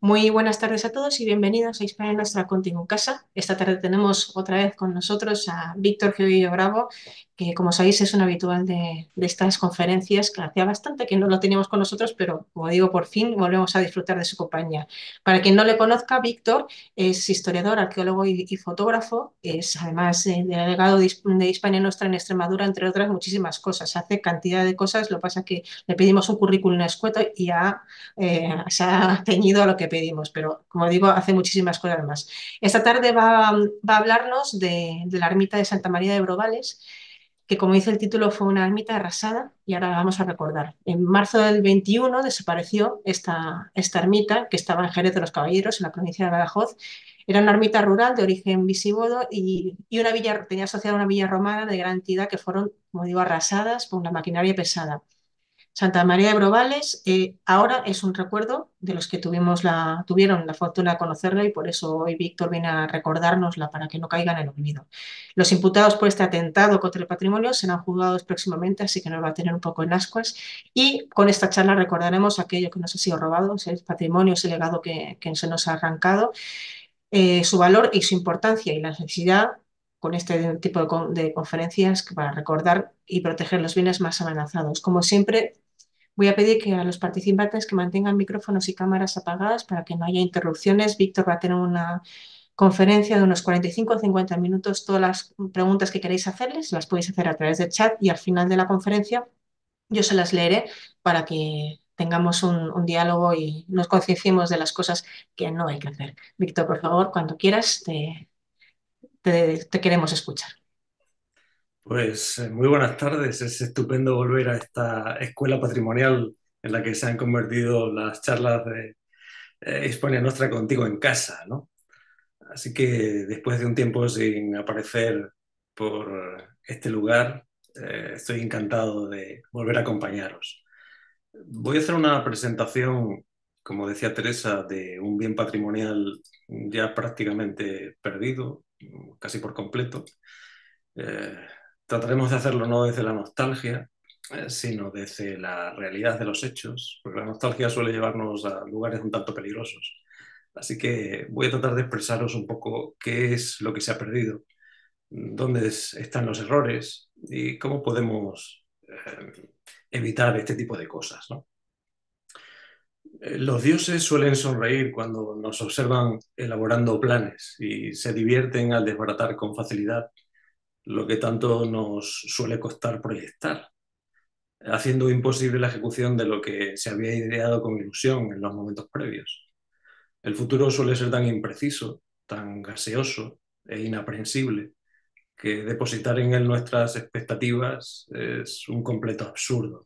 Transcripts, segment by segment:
Muy buenas tardes a todos y bienvenidos a Hispania Nuestra Contigo en Casa. Esta tarde tenemos otra vez con nosotros a Víctor Gioillo Bravo, que como sabéis es un habitual de estas conferencias, que hacía bastante que no lo teníamos con nosotros, pero como digo, por fin volvemos a disfrutar de su compañía. Para quien no le conozca, Víctor es historiador, arqueólogo y fotógrafo, es además delegado de Hispania Nuestra en Extremadura, entre otras muchísimas cosas. Hace cantidad de cosas, lo que pasa es que le pedimos un currículum escueto y se ha ceñido a lo que pedimos, pero como digo, hace muchísimas cosas más. Esta tarde va a hablarnos de la ermita de Santa María de Brovales, que como dice el título fue una ermita arrasada y ahora la vamos a recordar. En marzo del 21 desapareció esta ermita que estaba en Jerez de los Caballeros, en la provincia de Badajoz. Era una ermita rural de origen visigodo y una villa, tenía asociada a una villa romana de gran entidad que fueron, como digo, arrasadas por una maquinaria pesada. Santa María de Brovales ahora es un recuerdo de los que tuvieron la fortuna de conocerla y por eso hoy Víctor viene a recordárnosla para que no caiga en el olvido. Los imputados por este atentado contra el patrimonio serán juzgados próximamente, así que nos va a tener un poco en ascuas. Y con esta charla recordaremos aquello que nos ha sido robado, ese patrimonio, ese legado que se nos ha arrancado, su valor y su importancia y la necesidad con este tipo de conferencias para recordar y proteger los bienes más amenazados. Como siempre, voy a pedir que a los participantes que mantengan micrófonos y cámaras apagadas para que no haya interrupciones. Víctor va a tener una conferencia de unos 45 o 50 minutos. Todas las preguntas que queréis hacerles las podéis hacer a través del chat y al final de la conferencia yo se las leeré para que tengamos un diálogo y nos concienciemos de las cosas que no hay que hacer. Víctor, por favor, cuando quieras, te queremos escuchar. Pues muy buenas tardes. Es estupendo volver a esta escuela patrimonial en la que se han convertido las charlas de Hispania Nostra contigo en casa, ¿no? Así que después de un tiempo sin aparecer por este lugar, estoy encantado de volver a acompañaros. Voy a hacer una presentación, como decía Teresa, de un bien patrimonial ya prácticamente perdido, casi por completo. Eh, Trataremos de hacerlo no desde la nostalgia, sino desde la realidad de los hechos, porque la nostalgia suele llevarnos a lugares un tanto peligrosos. Así que voy a tratar de expresaros un poco qué es lo que se ha perdido, dónde están los errores y cómo podemos evitar este tipo de cosas, ¿no? Los dioses suelen sonreír cuando nos observan elaborando planes y se divierten al desbaratar con facilidad lo que tanto nos suele costar proyectar, haciendo imposible la ejecución de lo que se había ideado con ilusión en los momentos previos. El futuro suele ser tan impreciso, tan gaseoso e inaprensible, que depositar en él nuestras expectativas es un completo absurdo.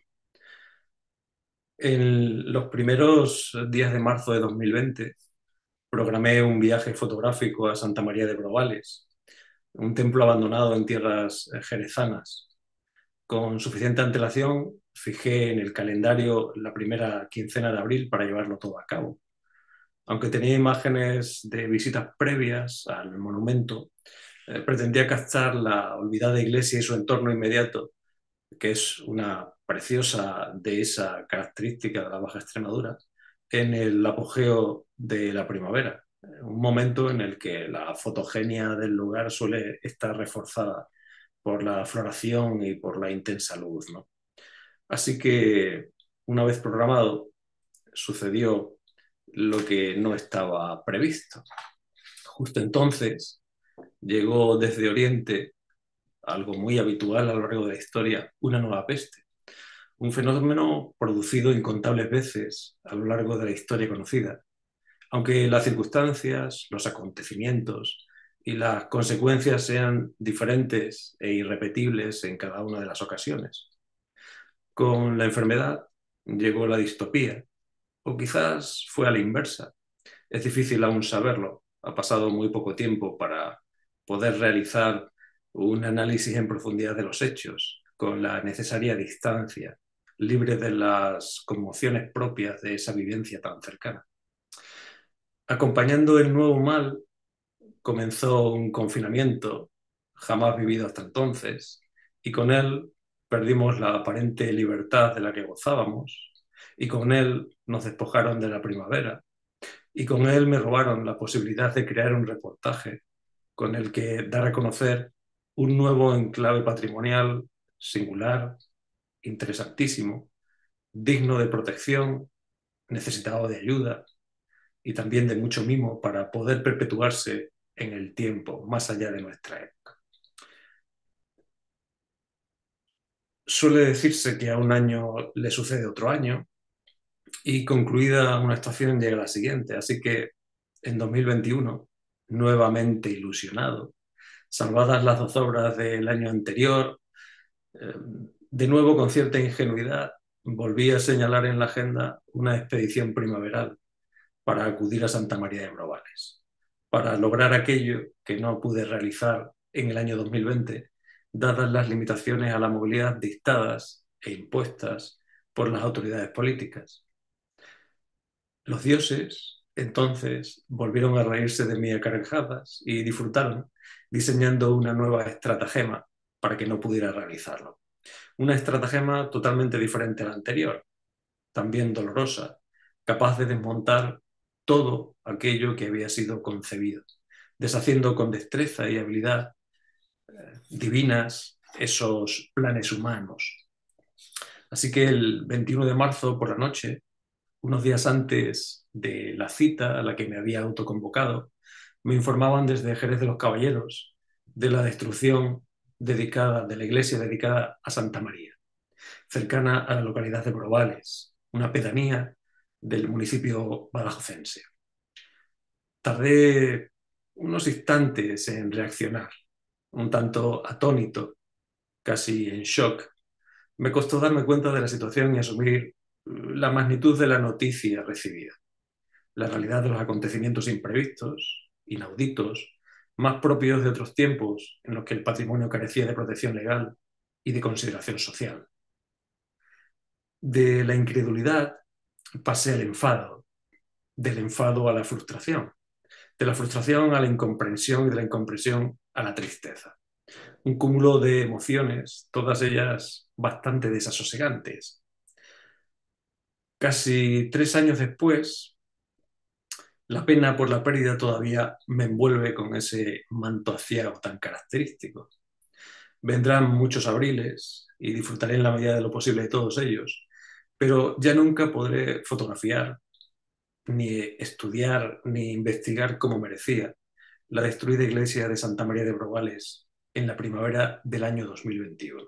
En los primeros días de marzo de 2020 programé un viaje fotográfico a Santa María de Brovales, un templo abandonado en tierras jerezanas. Con suficiente antelación, fijé en el calendario la primera quincena de abril para llevarlo todo a cabo. Aunque tenía imágenes de visitas previas al monumento, pretendía captar la olvidada iglesia y su entorno inmediato, que es una preciosa dehesa característica de la Baja Extremadura, en el apogeo de la primavera, un momento en el que la fotogenia del lugar suele estar reforzada por la floración y por la intensa luz, ¿no? Así que, una vez programado, sucedió lo que no estaba previsto. Justo entonces llegó desde Oriente, algo muy habitual a lo largo de la historia, una nueva peste, un fenómeno producido incontables veces a lo largo de la historia conocida, aunque las circunstancias, los acontecimientos y las consecuencias sean diferentes e irrepetibles en cada una de las ocasiones. Con la enfermedad llegó la distopía, o quizás fue a la inversa. Es difícil aún saberlo. Ha pasado muy poco tiempo para poder realizar un análisis en profundidad de los hechos, con la necesaria distancia, libre de las conmociones propias de esa vivencia tan cercana. Acompañando el nuevo mal, comenzó un confinamiento jamás vivido hasta entonces, y con él perdimos la aparente libertad de la que gozábamos, y con él nos despojaron de la primavera, y con él me robaron la posibilidad de crear un reportaje con el que dar a conocer un nuevo enclave patrimonial singular, interesantísimo, digno de protección, necesitado de ayuda y también de mucho mimo para poder perpetuarse en el tiempo, más allá de nuestra época. Suele decirse que a un año le sucede otro año y concluida una estación llega la siguiente, así que en 2021, nuevamente ilusionado, salvadas las zozobras del año anterior, de nuevo con cierta ingenuidad, volví a señalar en la agenda una expedición primaveral para acudir a Santa María de Brobales, para lograr aquello que no pude realizar en el año 2020, dadas las limitaciones a la movilidad dictadas e impuestas por las autoridades políticas. Los dioses, entonces, volvieron a reírse de mí a carcajadas y disfrutaron diseñando una nueva estratagema para que no pudiera realizarlo. Una estratagema totalmente diferente a la anterior, también dolorosa, capaz de desmontar todo aquello que había sido concebido, deshaciendo con destreza y habilidad divinas esos planes humanos. Así que el 21 de marzo por la noche, unos días antes de la cita a la que me había autoconvocado, me informaban desde Jerez de los Caballeros de la destrucción de la iglesia dedicada a Santa María, cercana a la localidad de Brobales, una pedanía del municipio badajozense. Tardé unos instantes en reaccionar, un tanto atónito, casi en shock. Me costó darme cuenta de la situación y asumir la magnitud de la noticia recibida, la realidad de los acontecimientos imprevistos, inauditos, más propios de otros tiempos en los que el patrimonio carecía de protección legal y de consideración social. De la incredulidad pasé al enfado, del enfado a la frustración, de la frustración a la incomprensión y de la incomprensión a la tristeza. Un cúmulo de emociones, todas ellas bastante desasosegantes. Casi 3 años después, la pena por la pérdida todavía me envuelve con ese manto aciago tan característico. Vendrán muchos abriles y disfrutaré en la medida de lo posible de todos ellos, pero ya nunca podré fotografiar, ni estudiar, ni investigar como merecía la destruida iglesia de Santa María de Brobales en la primavera del año 2021.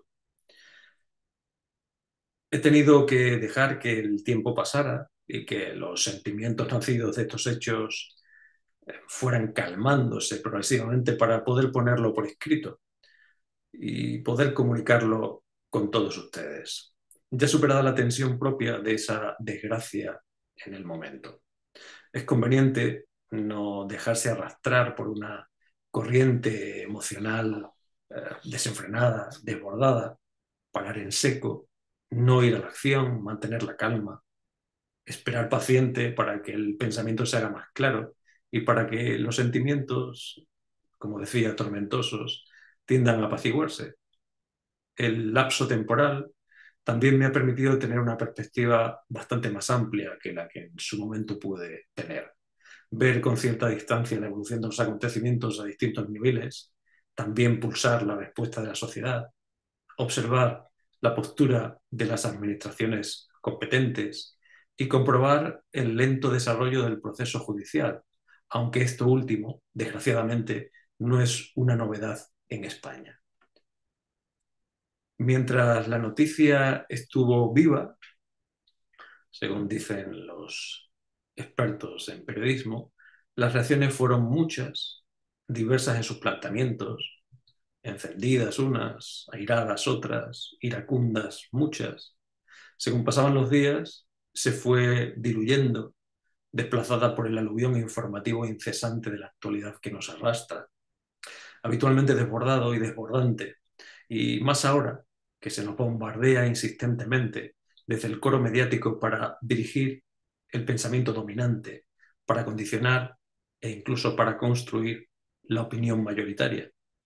He tenido que dejar que el tiempo pasara y que los sentimientos nacidos de estos hechos fueran calmándose progresivamente para poder ponerlo por escrito y poder comunicarlo con todos ustedes, ya superada la tensión propia de esa desgracia en el momento. Es conveniente no dejarse arrastrar por una corriente emocional desenfrenada, desbordada, parar en seco, no ir a la acción, mantener la calma, esperar paciente para que el pensamiento se haga más claro y para que los sentimientos, como decía, tormentosos, tiendan a apaciguarse. El lapso temporal también me ha permitido tener una perspectiva bastante más amplia que la que en su momento pude tener. Ver con cierta distancia la evolución de los acontecimientos a distintos niveles, también pulsar la respuesta de la sociedad, observar la postura de las administraciones competentes y comprobar el lento desarrollo del proceso judicial, aunque esto último, desgraciadamente, no es una novedad en España. Mientras la noticia estuvo viva, según dicen los expertos en periodismo, las reacciones fueron muchas, diversas en sus planteamientos, encendidas unas, airadas otras, iracundas muchas. Según pasaban los días, se fue diluyendo, desplazada por el aluvión informativo incesante de la actualidad que nos arrastra, habitualmente desbordado y desbordante, y más ahora que se nos bombardea insistentemente desde el coro mediático para dirigir el pensamiento dominante, para condicionar e incluso para construir la opinión mayoritaria.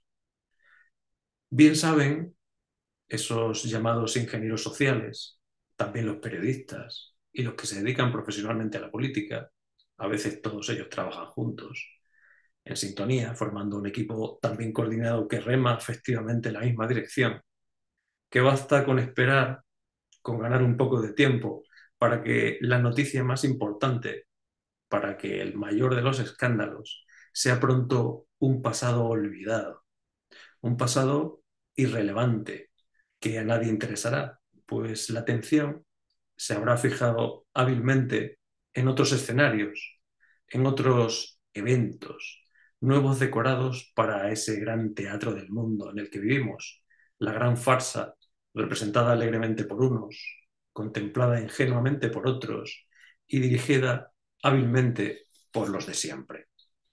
Bien saben esos llamados ingenieros sociales, también los periodistas y los que se dedican profesionalmente a la política, A veces todos ellos trabajan juntos, en sintonía, formando un equipo tan bien coordinado que rema efectivamente en la misma dirección, que basta con esperar, con ganar un poco de tiempo, para que la noticia más importante, para que el mayor de los escándalos, sea pronto un pasado olvidado, un pasado irrelevante, que a nadie interesará, pues la atención se habrá fijado hábilmente en otros escenarios, en otros eventos, nuevos decorados para ese gran teatro del mundo en el que vivimos, la gran farsa representada alegremente por unos, contemplada ingenuamente por otros y dirigida hábilmente por los de siempre.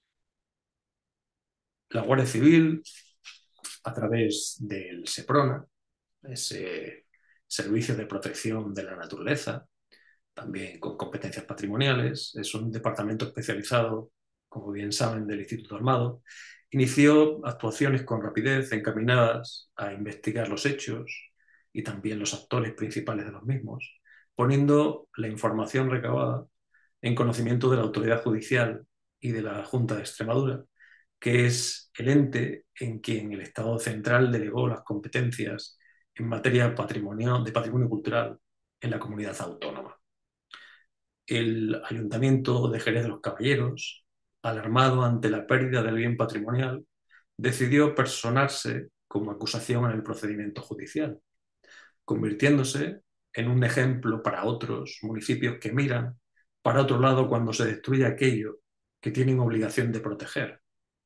La Guardia Civil, a través del SEPRONA, ese Servicio de Protección de la Naturaleza, también con competencias patrimoniales, es un departamento especializado, como bien saben, del Instituto Armado, inició actuaciones con rapidez encaminadas a investigar los hechos y también los actores principales de los mismos, poniendo la información recabada en conocimiento de la autoridad judicial y de la Junta de Extremadura, que es el ente en quien el Estado central delegó las competencias en materia de patrimonio cultural en la comunidad autónoma. El Ayuntamiento de Jerez de los Caballeros, alarmado ante la pérdida del bien patrimonial, decidió personarse como acusación en el procedimiento judicial, convirtiéndose en un ejemplo para otros municipios que miran para otro lado cuando se destruye aquello que tienen obligación de proteger.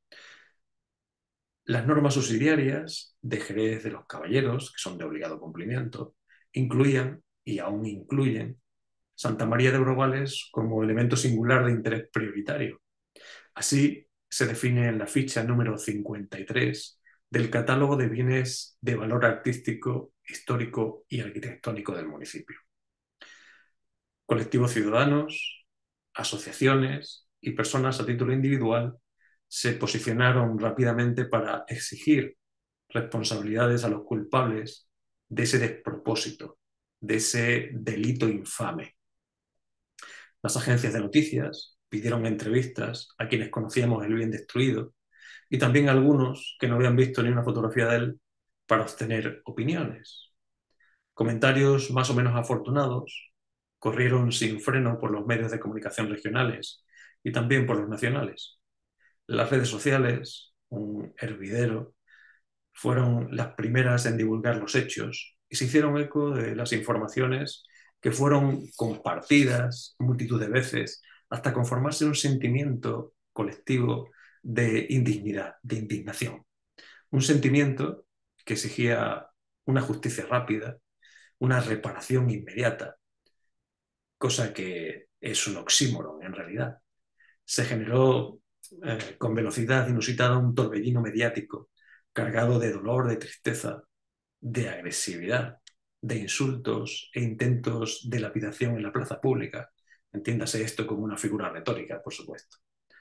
Las normas subsidiarias de Jerez de los Caballeros, que son de obligado cumplimiento, incluían y aún incluyen Santa María de Brobales como elemento singular de interés prioritario. Así se define en la ficha número 53 del catálogo de bienes de valor artístico, histórico y arquitectónico del municipio. Colectivos ciudadanos, asociaciones y personas a título individual se posicionaron rápidamente para exigir responsabilidades a los culpables de ese despropósito, de ese delito infame. Las agencias de noticias pidieron entrevistas a quienes conocíamos el bien destruido y también a algunos que no habían visto ni una fotografía de él para obtener opiniones. Comentarios más o menos afortunados corrieron sin freno por los medios de comunicación regionales y también por los nacionales. Las redes sociales, un hervidero, fueron las primeras en divulgar los hechos y se hicieron eco de las informaciones que fueron compartidas multitud de veces hasta conformarse un sentimiento colectivo de indignidad, de indignación. Un sentimiento que exigía una justicia rápida, una reparación inmediata, cosa que es un oxímoron en realidad. Se generó con velocidad inusitada un torbellino mediático cargado de dolor, de tristeza, de agresividad, de insultos e intentos de lapidación en la plaza pública. Entiéndase esto como una figura retórica, por supuesto.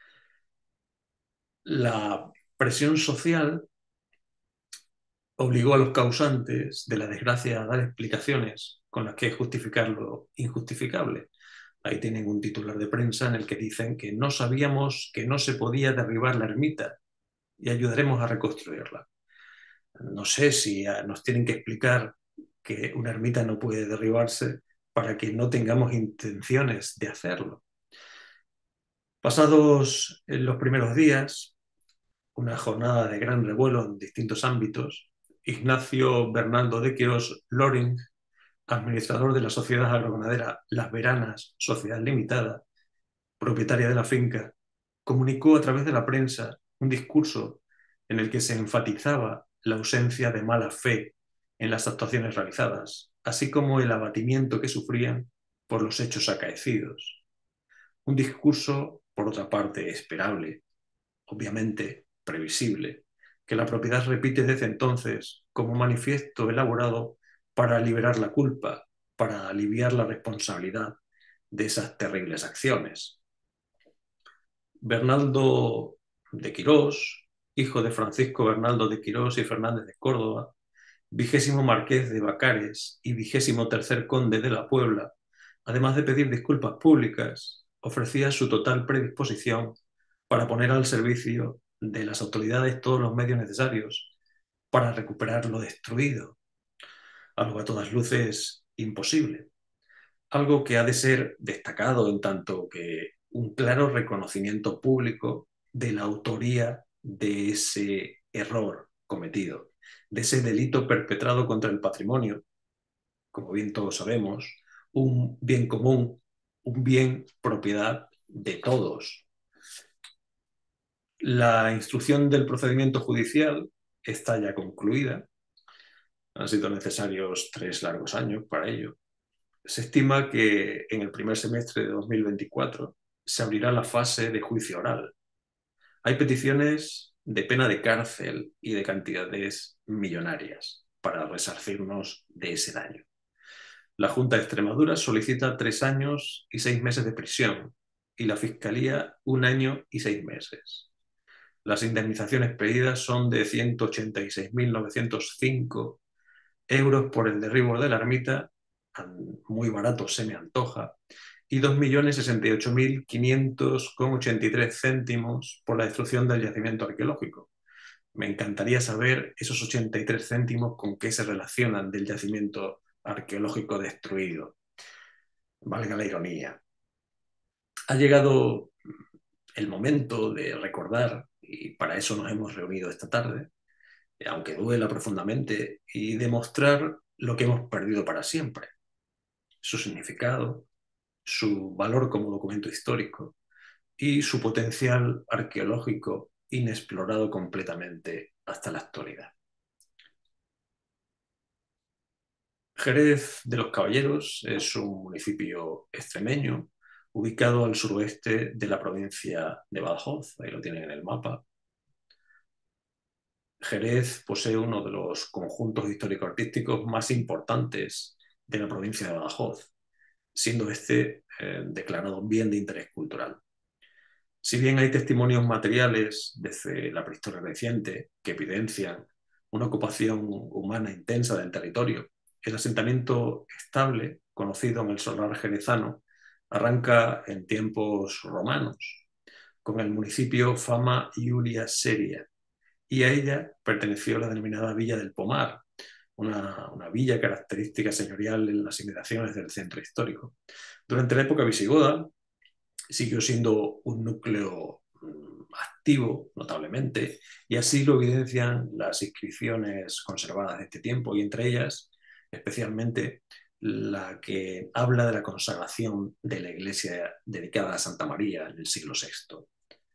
La presión social obligó a los causantes de la desgracia a dar explicaciones con las que justificar lo injustificable. Ahí tienen un titular de prensa en el que dicen que no sabíamos que no se podía derribar la ermita y ayudaremos a reconstruirla. No sé si nos tienen que explicar que una ermita no puede derribarse para que no tengamos intenciones de hacerlo. Pasados los primeros días, una jornada de gran revuelo en distintos ámbitos, Ignacio Bernaldo de Quirós Loring, administrador de la sociedad agroganadera Las Veranas, Sociedad Limitada, propietaria de la finca, comunicó a través de la prensa un discurso en el que se enfatizaba la ausencia de mala fe en las actuaciones realizadas, así como el abatimiento que sufrían por los hechos acaecidos. Un discurso, por otra parte, esperable, obviamente previsible, que la propiedad repite desde entonces como manifiesto elaborado para liberar la culpa, para aliviar la responsabilidad de esas terribles acciones. Bernaldo de Quirós, hijo de Francisco Bernaldo de Quirós y Fernández de Córdoba, 20º marqués de Bacares y 23º conde de la Puebla, además de pedir disculpas públicas, ofrecía su total predisposición para poner al servicio de las autoridades todos los medios necesarios para recuperar lo destruido, algo a todas luces imposible, algo que ha de ser destacado en tanto que un claro reconocimiento público de la autoría de ese error cometido, de ese delito perpetrado contra el patrimonio, como bien todos sabemos, un bien común, un bien propiedad de todos. La instrucción del procedimiento judicial está ya concluida. Han sido necesarios 3 largos años para ello. Se estima que en el primer semestre de 2024 se abrirá la fase de juicio oral. Hay peticiones de pena de cárcel y de cantidades millonarias para resarcirnos de ese daño. La Junta de Extremadura solicita 3 años y 6 meses de prisión y la Fiscalía 1 año y 6 meses. Las indemnizaciones pedidas son de 186.905 euros por el derribo de la ermita, muy barato se me antoja, y 2.068.500,83 por la destrucción del yacimiento arqueológico. Me encantaría saber esos 83 céntimos con qué se relacionan del yacimiento arqueológico destruido. Valga la ironía. Ha llegado el momento de recordar, y para eso nos hemos reunido esta tarde, aunque duela profundamente, y demostrar lo que hemos perdido para siempre, su significado, su valor como documento histórico y su potencial arqueológico inexplorado completamente hasta la actualidad. Jerez de los Caballeros es un municipio extremeño ubicado al suroeste de la provincia de Badajoz, ahí lo tienen en el mapa. Jerez posee uno de los conjuntos histórico-artísticos más importantes de la provincia de Badajoz, siendo este declarado bien de interés cultural. Si bien hay testimonios materiales desde la prehistoria reciente que evidencian una ocupación humana intensa del territorio, el asentamiento estable, conocido en el solar jerezano, arranca en tiempos romanos, con el municipio Fama Iulia Seria, y a ella perteneció la denominada Villa del Pomar, una villa característica señorial en las inmediaciones del centro histórico. Durante la época visigoda siguió siendo un núcleo activo notablemente, y así lo evidencian las inscripciones conservadas de este tiempo, y entre ellas especialmente la que habla de la consagración de la iglesia dedicada a Santa María en el siglo VI.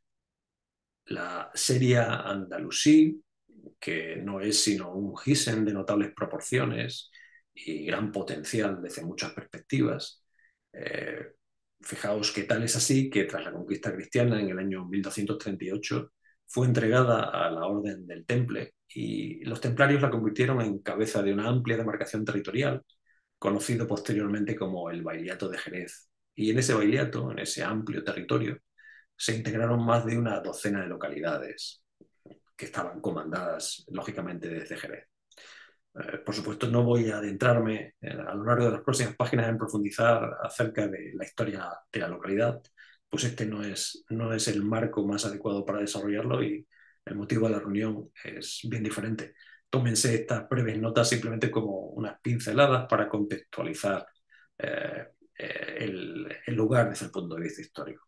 La Seria Andalusí, que no es sino un gisen de notables proporciones y gran potencial desde muchas perspectivas. Fijaos que tal es así que tras la conquista cristiana en el año 1238 fue entregada a la Orden del Temple, y los templarios la convirtieron en cabeza de una amplia demarcación territorial, conocido posteriormente como el Bailiato de Jerez. Y en ese bailiato, en ese amplio territorio, se integraron más de una docena de localidades que estaban comandadas, lógicamente, desde Jerez. Por supuesto, no voy a adentrarme a lo largo de las próximas páginas en profundizar acerca de la historia de la localidad, pues este no es el marco más adecuado para desarrollarlo, y el motivo de la reunión es bien diferente. Tómense estas breves notas simplemente como unas pinceladas para contextualizar el lugar desde el punto de vista histórico.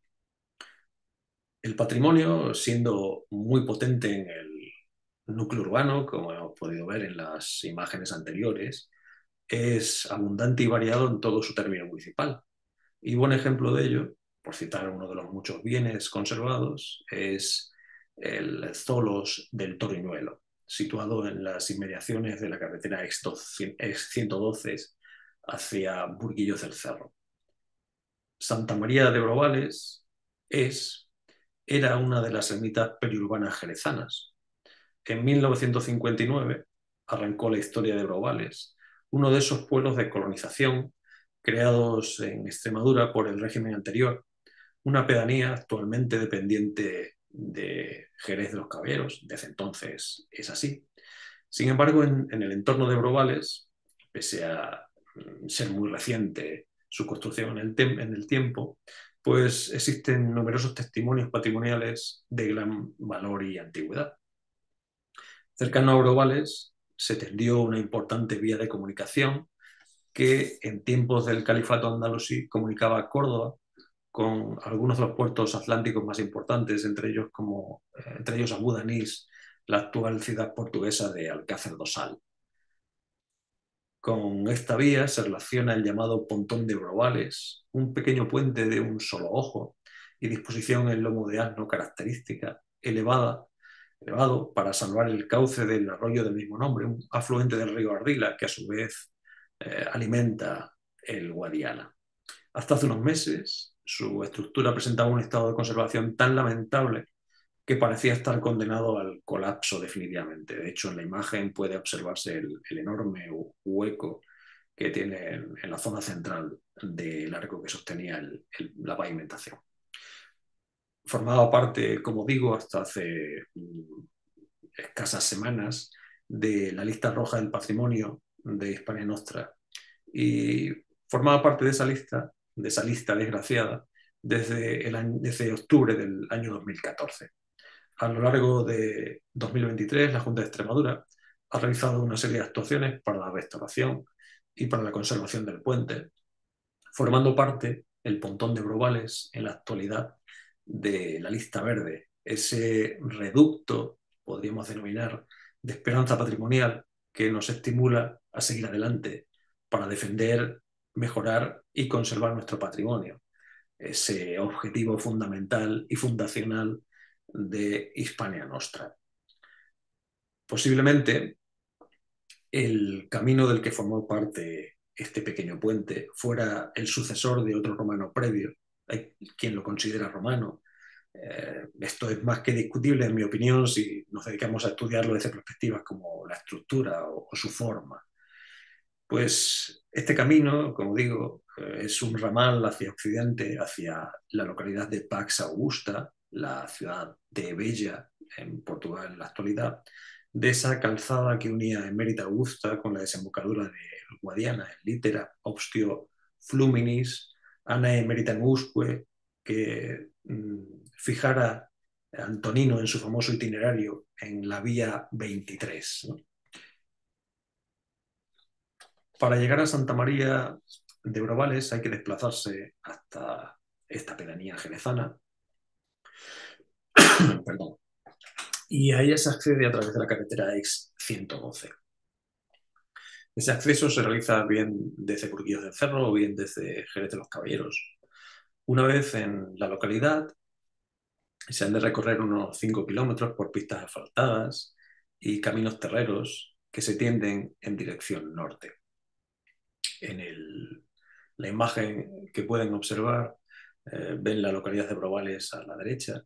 El patrimonio, siendo muy potente en el núcleo urbano, como hemos podido ver en las imágenes anteriores, es abundante y variado en todo su término municipal. Y buen ejemplo de ello, por citar uno de los muchos bienes conservados, es el Zolos del Toriñuelo, situado en las inmediaciones de la carretera X112 hacia Burguillos del Cerro. Santa María de Brobales era una de las ermitas periurbanas jerezanas. En 1959 arrancó la historia de Brobales, uno de esos pueblos de colonización creados en Extremadura por el régimen anterior, una pedanía actualmente dependiente de Jerez de los Caballeros, desde entonces es así. Sin embargo, en el entorno de Brobales, pese a ser muy reciente su construcción en el tiempo, pues existen numerosos testimonios patrimoniales de gran valor y antigüedad. Cercano a Orobales se tendió una importante vía de comunicación que en tiempos del califato andalusí comunicaba Córdoba con algunos de los puertos atlánticos más importantes, entre ellos Abu Danís, la actual ciudad portuguesa de Alcácer do Sal. Con esta vía se relaciona el llamado Pontón de Brobales, un pequeño puente de un solo ojo y disposición en lomo de asno característica, elevado para salvar el cauce del arroyo del mismo nombre, un afluente del río Ardila que a su vez alimenta el Guadiana. Hasta hace unos meses su estructura presentaba un estado de conservación tan lamentable que parecía estar condenado al colapso definitivamente. De hecho, en la imagen puede observarse el enorme hueco que tiene en la zona central del arco que sostenía la pavimentación. Formaba parte, como digo, hasta hace escasas semanas de la lista roja del patrimonio de Hispania Nostra y formaba parte de esa lista desgraciada, desde octubre del año 2014. A lo largo de 2023, la Junta de Extremadura ha realizado una serie de actuaciones para la restauración y para la conservación del puente, formando parte el Pontón de Brobales en la actualidad de la lista verde, ese reducto, podríamos denominar, de esperanza patrimonial que nos estimula a seguir adelante para defender, mejorar y conservar nuestro patrimonio, ese objetivo fundamental y fundacional de Hispania Nostra. Posiblemente el camino del que formó parte este pequeño puente fuera el sucesor de otro romano previo. Hay quien lo considera romano. Esto es más que discutible, en mi opinión, si nos dedicamos a estudiarlo desde perspectivas como la estructura o su forma. Pues este camino, como digo, es un ramal hacia occidente, hacia la localidad de Pax Augusta, la ciudad de Bella, en Portugal en la actualidad, de esa calzada que unía Emérita Augusta con la desembocadura de Guadiana, en litera obstio fluminis, Ana Emeritam usque, que fijara Antonino en su famoso itinerario en la vía 23, ¿no? Para llegar a Santa María de Brobales hay que desplazarse hasta esta pedanía jerezana. Perdón. Y a ella se accede a través de la carretera X112. Ese acceso se realiza bien desde Burguillos del Cerro o bien desde Jerez de los Caballeros. Una vez en la localidad, se han de recorrer unos 5 kilómetros por pistas asfaltadas y caminos terreros que se tienden en dirección norte. La imagen que pueden observar, ven la localidad de Brobales a la derecha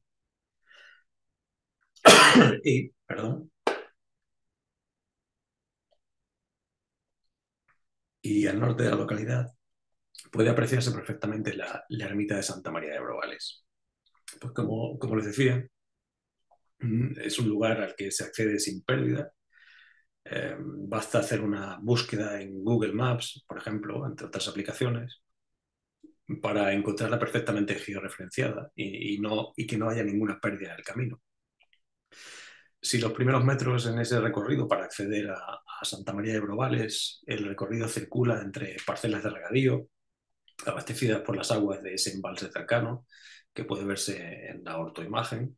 y al norte de la localidad puede apreciarse perfectamente la ermita de Santa María de Brobales. Pues como les decía, es un lugar al que se accede sin pérdida. Basta hacer una búsqueda en Google Maps, por ejemplo, entre otras aplicaciones, para encontrarla perfectamente georreferenciada y que no haya ninguna pérdida en el camino. Si los primeros metros en ese recorrido para acceder a Santa María de Brobales, el recorrido circula entre parcelas de regadío, abastecidas por las aguas de ese embalse cercano, que puede verse en la ortoimagen.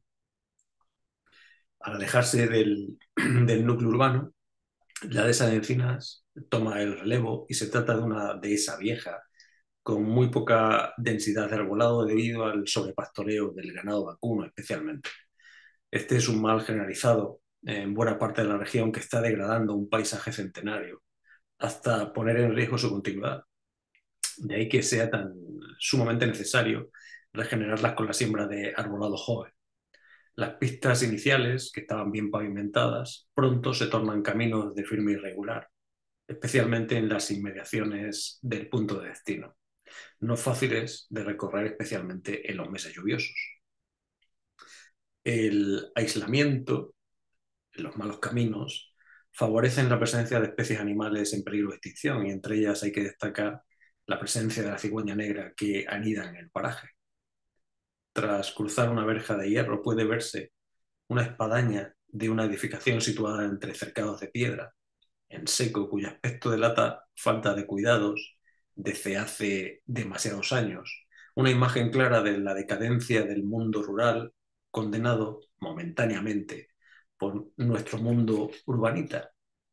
Al alejarse del núcleo urbano, la dehesa de Encinas toma el relevo y se trata de una dehesa vieja, con muy poca densidad de arbolado debido al sobrepastoreo del ganado vacuno especialmente. Este es un mal generalizado en buena parte de la región que está degradando un paisaje centenario hasta poner en riesgo su continuidad. De ahí que sea tan sumamente necesario regenerarlas con la siembra de arbolado joven. Las pistas iniciales, que estaban bien pavimentadas, pronto se tornan caminos de firme irregular, especialmente en las inmediaciones del punto de destino, no fáciles de recorrer especialmente en los meses lluviosos. El aislamiento, los malos caminos, favorecen la presencia de especies animales en peligro de extinción y entre ellas hay que destacar la presencia de la cigüeña negra que anida en el paraje. Tras cruzar una verja de hierro puede verse una espadaña de una edificación situada entre cercados de piedra, en seco, cuyo aspecto delata falta de cuidados desde hace demasiados años. Una imagen clara de la decadencia del mundo rural, condenado momentáneamente por nuestro mundo urbanita.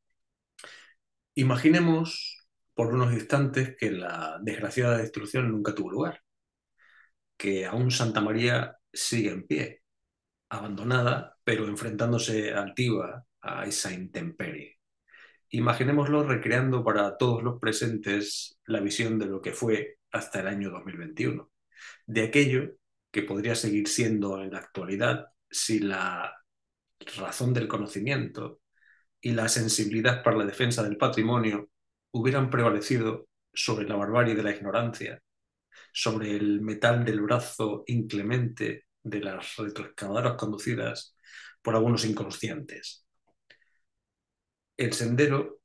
Imaginemos por unos instantes que la desgraciada destrucción nunca tuvo lugar, que aún Santa María sigue en pie, abandonada, pero enfrentándose altiva a esa intemperie. Imaginémoslo recreando para todos los presentes la visión de lo que fue hasta el año 2021, de aquello que podría seguir siendo en la actualidad si la razón del conocimiento y la sensibilidad para la defensa del patrimonio hubieran prevalecido sobre la barbarie de la ignorancia, sobre el metal del brazo inclemente de las retroexcavadoras conducidas por algunos inconscientes. El sendero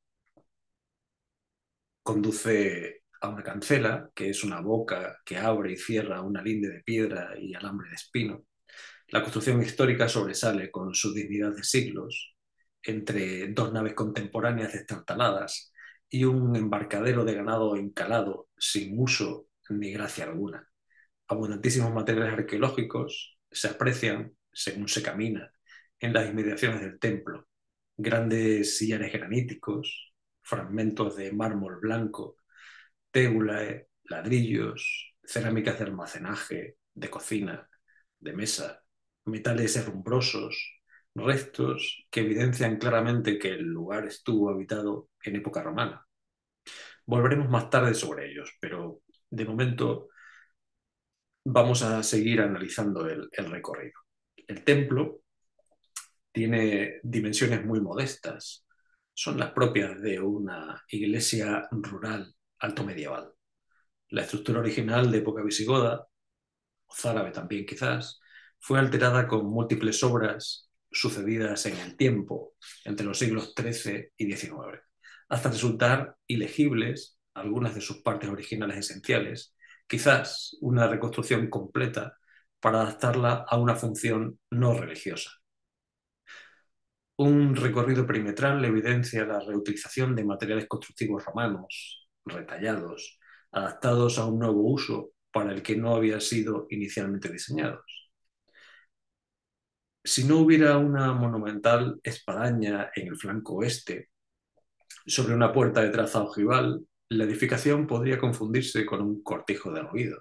conduce a una cancela, que es una boca que abre y cierra una linde de piedra y alambre de espino. La construcción histórica sobresale con su dignidad de siglos, entre dos naves contemporáneas destartaladas y un embarcadero de ganado encalado sin uso ni gracia alguna. Abundantísimos materiales arqueológicos se aprecian, según se camina, en las inmediaciones del templo. Grandes sillares graníticos, fragmentos de mármol blanco, tégulae, ladrillos, cerámicas de almacenaje, de cocina, de mesa, metales herrumbrosos, restos que evidencian claramente que el lugar estuvo habitado en época romana. Volveremos más tarde sobre ellos, pero de momento vamos a seguir analizando el recorrido. El templo tiene dimensiones muy modestas, son las propias de una iglesia rural alto medieval. La estructura original de época visigoda, o zárabe también quizás, fue alterada con múltiples obras sucedidas en el tiempo, entre los siglos XIII y XIX, hasta resultar ilegibles algunas de sus partes originales esenciales, quizás una reconstrucción completa para adaptarla a una función no religiosa. Un recorrido perimetral evidencia la reutilización de materiales constructivos romanos, retallados, adaptados a un nuevo uso para el que no habían sido inicialmente diseñados. Si no hubiera una monumental espadaña en el flanco oeste, sobre una puerta de traza ojival, la edificación podría confundirse con un cortijo de ruido.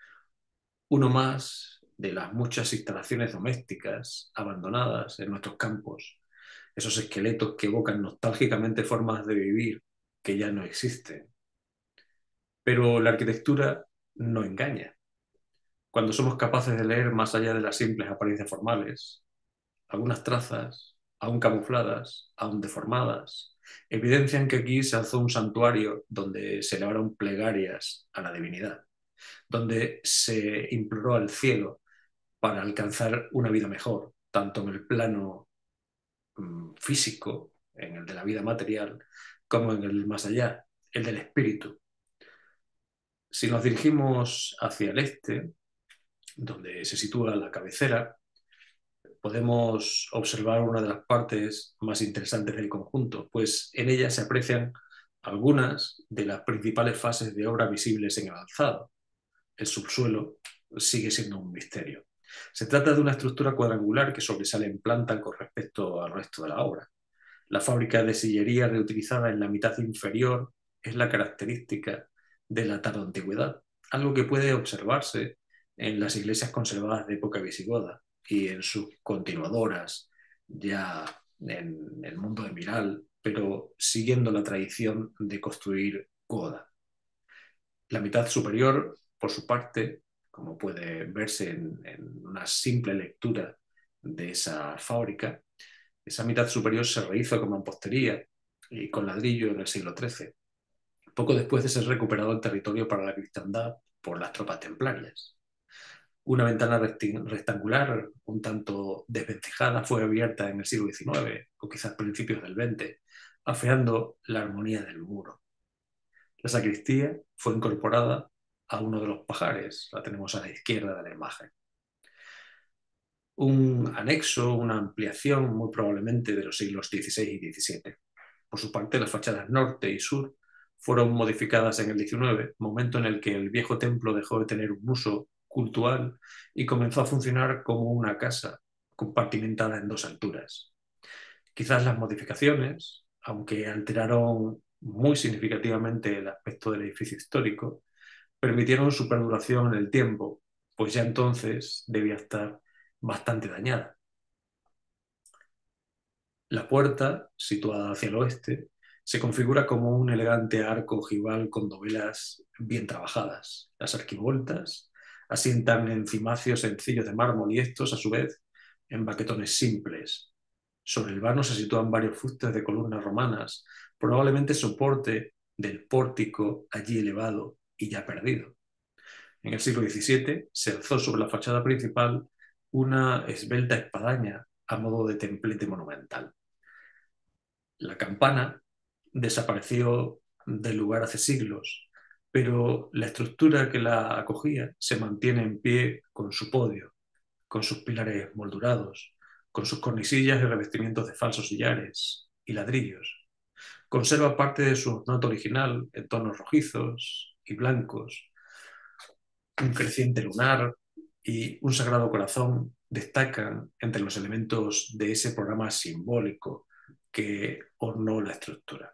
Uno más de las muchas instalaciones domésticas abandonadas en nuestros campos, esos esqueletos que evocan nostálgicamente formas de vivir que ya no existen. Pero la arquitectura no engaña. Cuando somos capaces de leer más allá de las simples apariencias formales, algunas trazas, aún camufladas, aún deformadas, evidencian que aquí se alzó un santuario donde se elevaron plegarias a la divinidad, donde se imploró al cielo para alcanzar una vida mejor, tanto en el plano físico, en el de la vida material, como en el más allá, el del espíritu. Si nos dirigimos hacia el este, donde se sitúa la cabecera, podemos observar una de las partes más interesantes del conjunto, pues en ella se aprecian algunas de las principales fases de obra visibles en el alzado. El subsuelo sigue siendo un misterio. Se trata de una estructura cuadrangular que sobresale en planta con respecto al resto de la obra. La fábrica de sillería reutilizada en la mitad inferior es la característica de la tardoantigüedad, algo que puede observarse en las iglesias conservadas de época visigoda y en sus continuadoras ya en el mundo de Miral, pero siguiendo la tradición de construir goda. La mitad superior, por su parte, como puede verse en una simple lectura de esa fábrica, esa mitad superior se rehizo con mampostería y con ladrillo en el siglo XIII, poco después de ser recuperado el territorio para la cristiandad por las tropas templarias. Una ventana rectangular, un tanto desvencijada, fue abierta en el siglo XIX o quizás principios del XX, afeando la armonía del muro. La sacristía fue incorporada a uno de los pajares, la tenemos a la izquierda de la imagen. un anexo, una ampliación muy probablemente de los siglos XVI y XVII. Por su parte, las fachadas norte y sur fueron modificadas en el XIX, momento en el que el viejo templo dejó de tener un uso cultural y comenzó a funcionar como una casa compartimentada en dos alturas. Quizás las modificaciones, aunque alteraron muy significativamente el aspecto del edificio histórico, permitieron su perduración en el tiempo, pues ya entonces debía estar bastante dañada. La puerta, situada hacia el oeste, se configura como un elegante arco ojival con dovelas bien trabajadas. Las arquivoltas asientan en cimacios sencillos de mármol y estos, a su vez, en baquetones simples. Sobre el vano se sitúan varios fustes de columnas romanas, probablemente soporte del pórtico allí elevado y ya perdido. En el siglo XVII se alzó sobre la fachada principal una esbelta espadaña a modo de templete monumental. La campana desapareció del lugar hace siglos, pero la estructura que la acogía se mantiene en pie con su podio, con sus pilares moldurados, con sus cornisillas y revestimientos de falsos sillares y ladrillos. Conserva parte de su ornato original en tonos rojizos y blancos. Un creciente lunar y un sagrado corazón destacan entre los elementos de ese programa simbólico que ornó la estructura.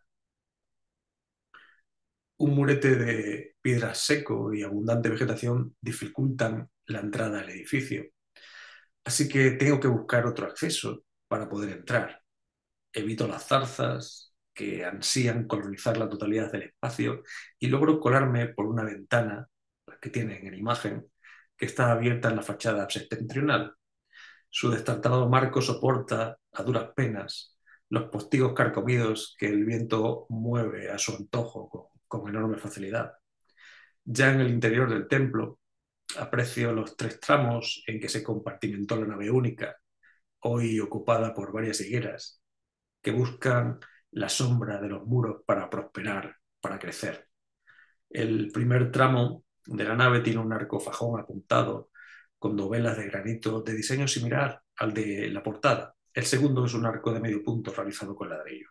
Un murete de piedra seco y abundante vegetación dificultan la entrada al edificio, así que tengo que buscar otro acceso para poder entrar. Evito las zarzas que ansían colonizar la totalidad del espacio y logro colarme por una ventana, la que tienen en la imagen, que está abierta en la fachada septentrional. Su destartalado marco soporta, a duras penas, los postigos carcomidos que el viento mueve a su antojo con enorme facilidad. Ya en el interior del templo aprecio los tres tramos en que se compartimentó la nave única, hoy ocupada por varias higueras, que buscan la sombra de los muros para prosperar, para crecer. El primer tramo de la nave tiene un arco fajón apuntado con dovelas de granito de diseño similar al de la portada. El segundo es un arco de medio punto realizado con ladrillo.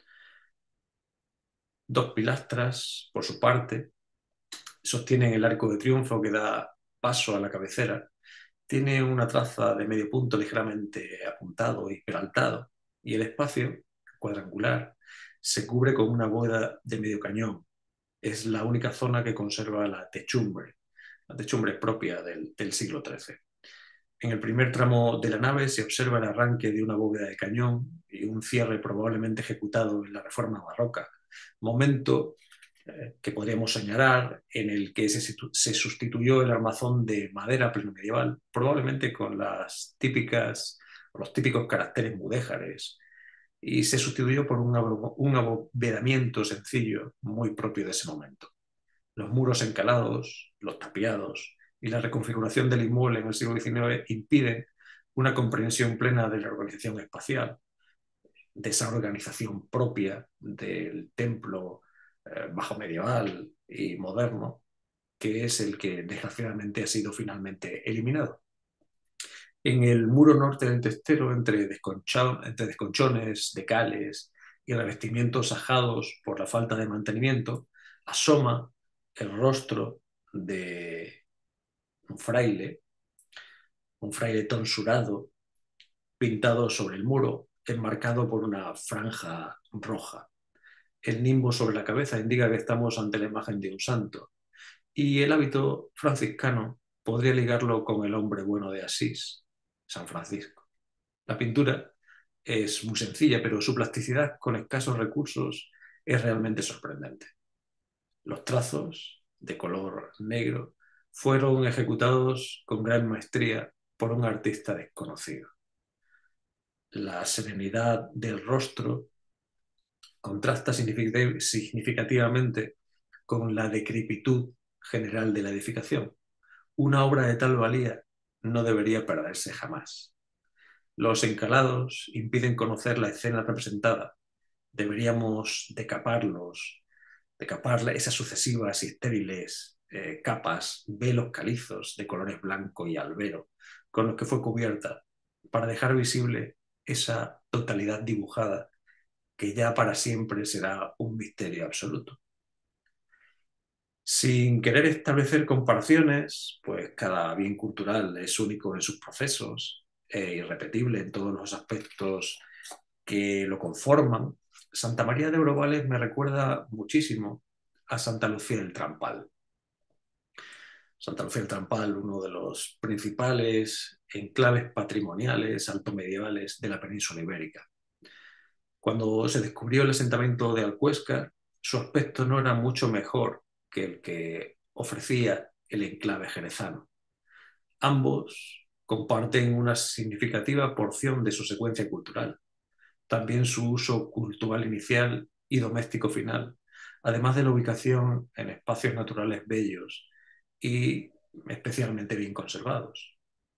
Dos pilastras, por su parte, sostienen el arco de triunfo que da paso a la cabecera. Tiene una traza de medio punto ligeramente apuntado y peraltado, y el espacio, cuadrangular, se cubre con una bóveda de medio cañón. Es la única zona que conserva la techumbre propia del siglo XIII. En el primer tramo de la nave se observa el arranque de una bóveda de cañón y un cierre probablemente ejecutado en la Reforma barroca, momento que podríamos señalar en el que se sustituyó el armazón de madera plenomedieval, probablemente con los típicos caracteres mudéjares, y se sustituyó por un abovedamiento sencillo muy propio de ese momento. Los muros encalados, los tapiados y la reconfiguración del inmueble en el siglo XIX impiden una comprensión plena de la organización espacial, de esa organización propia del templo bajo medieval y moderno, que es el que desgraciadamente ha sido finalmente eliminado. En el muro norte del testero, entre desconchones, decales y revestimientos ajados por la falta de mantenimiento, asoma el rostro de un fraile tonsurado, pintado sobre el muro, enmarcado por una franja roja. El nimbo sobre la cabeza indica que estamos ante la imagen de un santo, y el hábito franciscano podría ligarlo con el hombre bueno de Asís, San Francisco. La pintura es muy sencilla, pero su plasticidad con escasos recursos es realmente sorprendente. Los trazos, de color negro, fueron ejecutados con gran maestría por un artista desconocido. La serenidad del rostro contrasta significativamente con la decrepitud general de la edificación. Una obra de tal valía no debería perderse jamás. Los encalados impiden conocer la escena representada. Deberíamos decapar esas sucesivas y estériles capas, velos calizos de colores blanco y albero, con los que fue cubierta para dejar visible esa totalidad dibujada que ya para siempre será un misterio absoluto. Sin querer establecer comparaciones, pues cada bien cultural es único en sus procesos e irrepetible en todos los aspectos que lo conforman. Santa María de Obrovales me recuerda muchísimo a Santa Lucía del Trampal. Santa Lucía del Trampal, uno de los principales enclaves patrimoniales altomedievales de la península ibérica. Cuando se descubrió el asentamiento de Alcuéscar, su aspecto no era mucho mejor que el que ofrecía el enclave jerezano. Ambos comparten una significativa porción de su secuencia cultural, también su uso cultural inicial y doméstico final, además de la ubicación en espacios naturales bellos y especialmente bien conservados.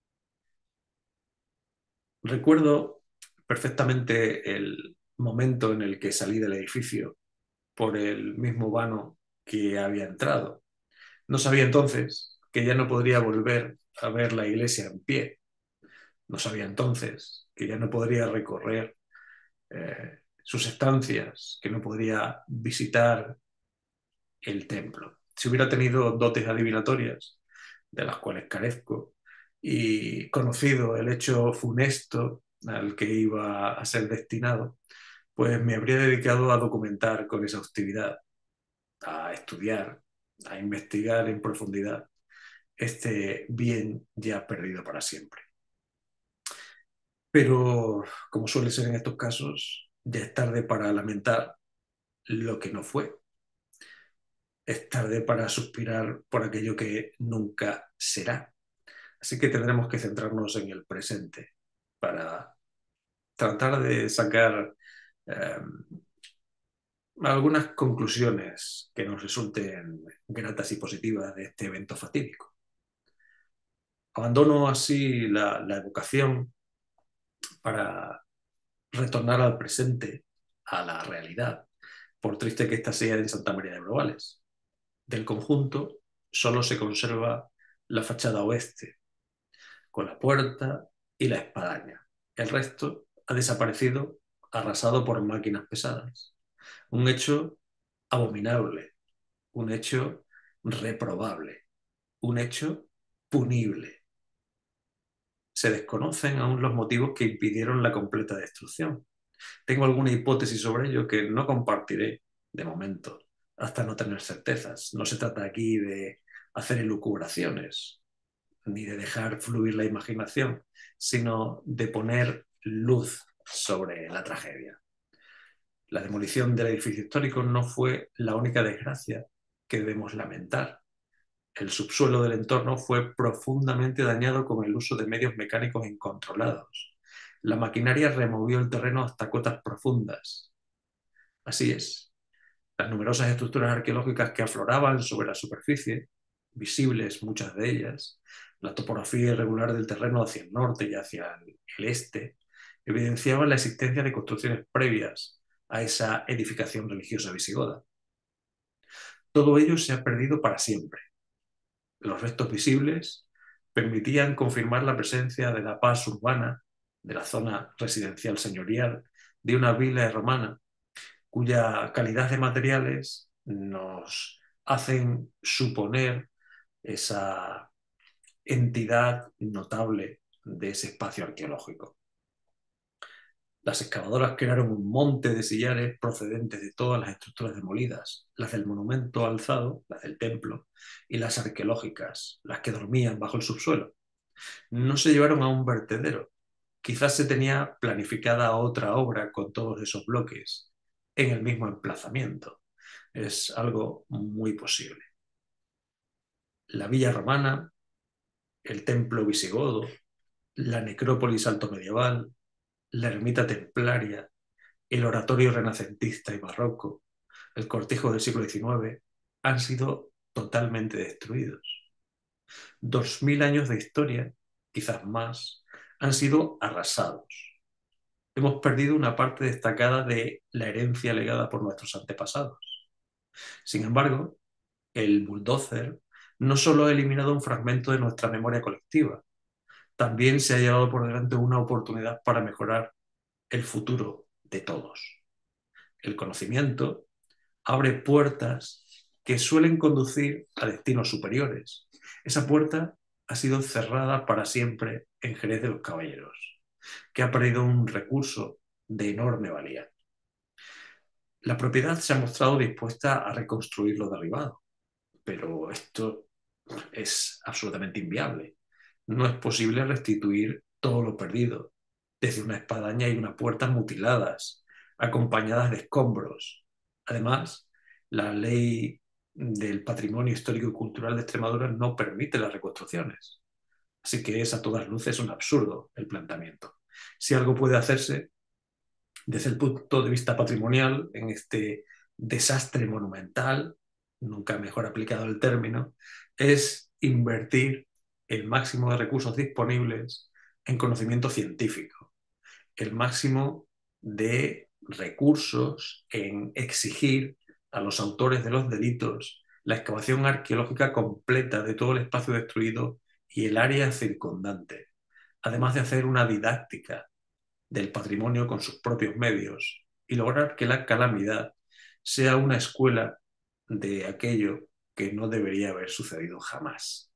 Recuerdo perfectamente el momento en el que salí del edificio por el mismo vano que había entrado. No sabía entonces que ya no podría volver a ver la iglesia en pie. No sabía entonces que ya no podría recorrer sus estancias, que no podría visitar el templo. Si hubiera tenido dotes adivinatorias, de las cuales carezco, y conocido el hecho funesto al que iba a ser destinado, pues me habría dedicado a documentar con exhaustividad, a estudiar, a investigar en profundidad este bien ya perdido para siempre. Pero, como suele ser en estos casos, ya es tarde para lamentar lo que no fue. Es tarde para suspirar por aquello que nunca será. Así que tendremos que centrarnos en el presente para tratar de sacar eh, algunas conclusiones que nos resulten gratas y positivas de este evento fatídico. Abandono así la educación para retornar al presente, a la realidad, por triste que ésta sea en Santa María de Obrovales. Del conjunto solo se conserva la fachada oeste, con la puerta y la espadaña. El resto ha desaparecido arrasado por máquinas pesadas. Un hecho abominable, un hecho reprobable, un hecho punible. Se desconocen aún los motivos que impidieron la completa destrucción. Tengo alguna hipótesis sobre ello que no compartiré de momento, hasta no tener certezas. No se trata aquí de hacer elucubraciones, ni de dejar fluir la imaginación, sino de poner luz sobre la tragedia. La demolición del edificio histórico no fue la única desgracia que debemos lamentar. El subsuelo del entorno fue profundamente dañado con el uso de medios mecánicos incontrolados. La maquinaria removió el terreno hasta cotas profundas. Así es, las numerosas estructuras arqueológicas que afloraban sobre la superficie, visibles muchas de ellas, la topografía irregular del terreno hacia el norte y hacia el este, evidenciaban la existencia de construcciones previas a esa edificación religiosa visigoda. Todo ello se ha perdido para siempre. Los restos visibles permitían confirmar la presencia de la paz urbana, de la zona residencial señorial, de una villa romana, cuya calidad de materiales nos hacen suponer esa entidad notable de ese espacio arqueológico. Las excavadoras crearon un monte de sillares procedentes de todas las estructuras demolidas, las del monumento alzado, las del templo, y las arqueológicas, las que dormían bajo el subsuelo. No se llevaron a un vertedero. Quizás se tenía planificada otra obra con todos esos bloques en el mismo emplazamiento. Es algo muy posible. La villa romana, el templo visigodo, la necrópolis altomedieval, la ermita templaria, el oratorio renacentista y barroco, el cortijo del siglo XIX, han sido totalmente destruidos. 2000 años de historia, quizás más, han sido arrasados. Hemos perdido una parte destacada de la herencia legada por nuestros antepasados. Sin embargo, el bulldozer no solo ha eliminado un fragmento de nuestra memoria colectiva, también se ha llevado por delante una oportunidad para mejorar el futuro de todos. El conocimiento abre puertas que suelen conducir a destinos superiores. Esa puerta ha sido cerrada para siempre en Jerez de los Caballeros, que ha perdido un recurso de enorme valía. La propiedad se ha mostrado dispuesta a reconstruir lo derribado, pero esto es absolutamente inviable. No es posible restituir todo lo perdido, desde una espadaña y una puerta mutiladas, acompañadas de escombros. Además, la ley del patrimonio histórico y cultural de Extremadura no permite las reconstrucciones. Así que es a todas luces un absurdo el planteamiento. Si algo puede hacerse desde el punto de vista patrimonial en este desastre monumental, nunca mejor aplicado el término, es invertir el máximo de recursos disponibles en conocimiento científico, el máximo de recursos en exigir a los autores de los delitos la excavación arqueológica completa de todo el espacio destruido y el área circundante, además de hacer una didáctica del patrimonio con sus propios medios y lograr que la calamidad sea una escuela de aquello que no debería haber sucedido jamás.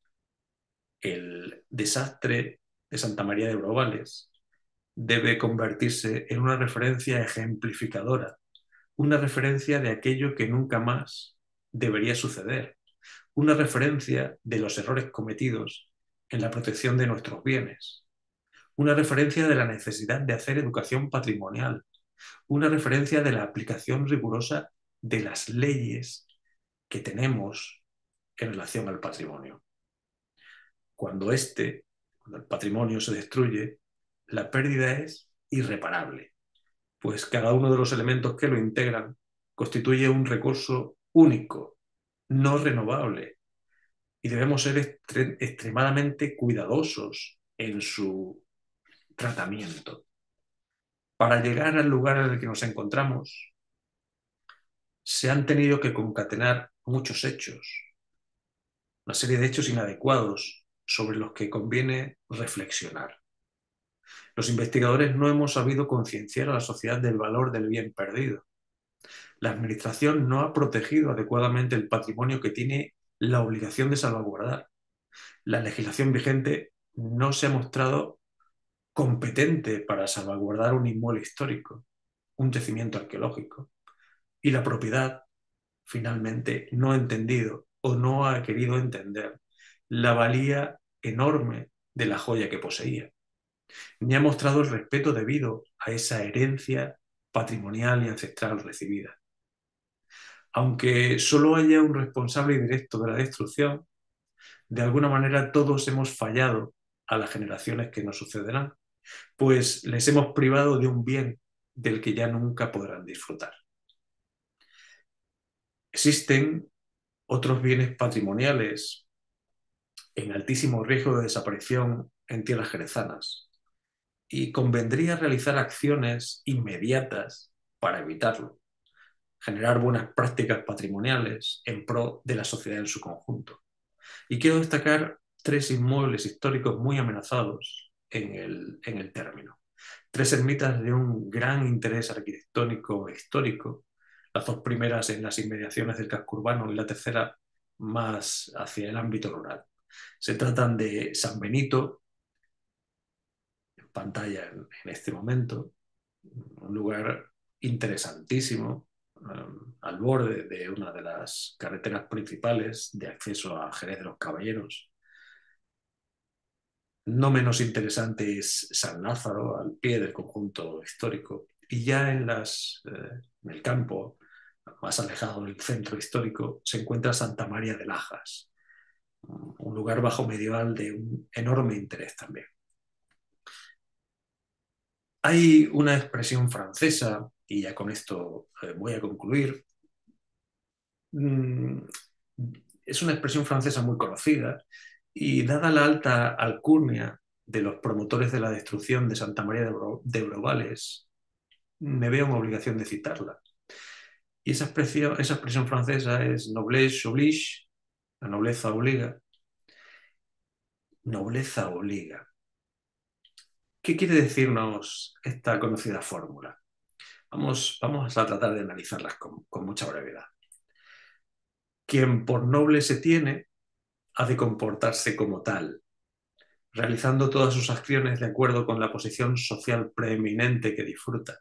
El desastre de Santa María de Brovales debe convertirse en una referencia ejemplificadora, una referencia de aquello que nunca más debería suceder, una referencia de los errores cometidos en la protección de nuestros bienes, una referencia de la necesidad de hacer educación patrimonial, una referencia de la aplicación rigurosa de las leyes que tenemos en relación al patrimonio. Cuando cuando el patrimonio se destruye, la pérdida es irreparable, pues cada uno de los elementos que lo integran constituye un recurso único, no renovable, y debemos ser extremadamente cuidadosos en su tratamiento. Para llegar al lugar en el que nos encontramos, se han tenido que concatenar muchos hechos, una serie de hechos inadecuados sobre los que conviene reflexionar. Los investigadores no hemos sabido concienciar a la sociedad del valor del bien perdido. La Administración no ha protegido adecuadamente el patrimonio que tiene la obligación de salvaguardar. La legislación vigente no se ha mostrado competente para salvaguardar un inmueble histórico, un yacimiento arqueológico. Y la propiedad, finalmente, no ha entendido o no ha querido entender la valía enorme de la joya que poseía, ni ha mostrado el respeto debido a esa herencia patrimonial y ancestral recibida. Aunque solo haya un responsable directo de la destrucción, de alguna manera todos hemos fallado a las generaciones que nos sucederán, pues les hemos privado de un bien del que ya nunca podrán disfrutar. Existen otros bienes patrimoniales en altísimo riesgo de desaparición en tierras jerezanas y convendría realizar acciones inmediatas para evitarlo, generar buenas prácticas patrimoniales en pro de la sociedad en su conjunto. Y quiero destacar tres inmuebles históricos muy amenazados en el término. Tres ermitas de un gran interés arquitectónico e histórico, las dos primeras en las inmediaciones del casco urbano y la tercera más hacia el ámbito rural. Se tratan de San Benito, en pantalla en este momento, un lugar interesantísimo, al borde de una de las carreteras principales de acceso a Jerez de los Caballeros. No menos interesante es San Lázaro, al pie del conjunto histórico. Y ya en el campo, más alejado del centro histórico, se encuentra Santa María de Lajas, un lugar bajo medieval de un enorme interés también. Hay una expresión francesa, y ya con esto voy a concluir. Mm, es una expresión francesa muy conocida y dada la alta alcurnia de los promotores de la destrucción de Santa María de Brovales, me veo en obligación de citarla. Y esa expresión francesa es noblesse oblige, la nobleza obliga. Nobleza obliga. ¿Qué quiere decirnos esta conocida fórmula? Vamos a tratar de analizarlas con mucha brevedad. Quien por noble se tiene, ha de comportarse como tal, realizando todas sus acciones de acuerdo con la posición social preeminente que disfruta.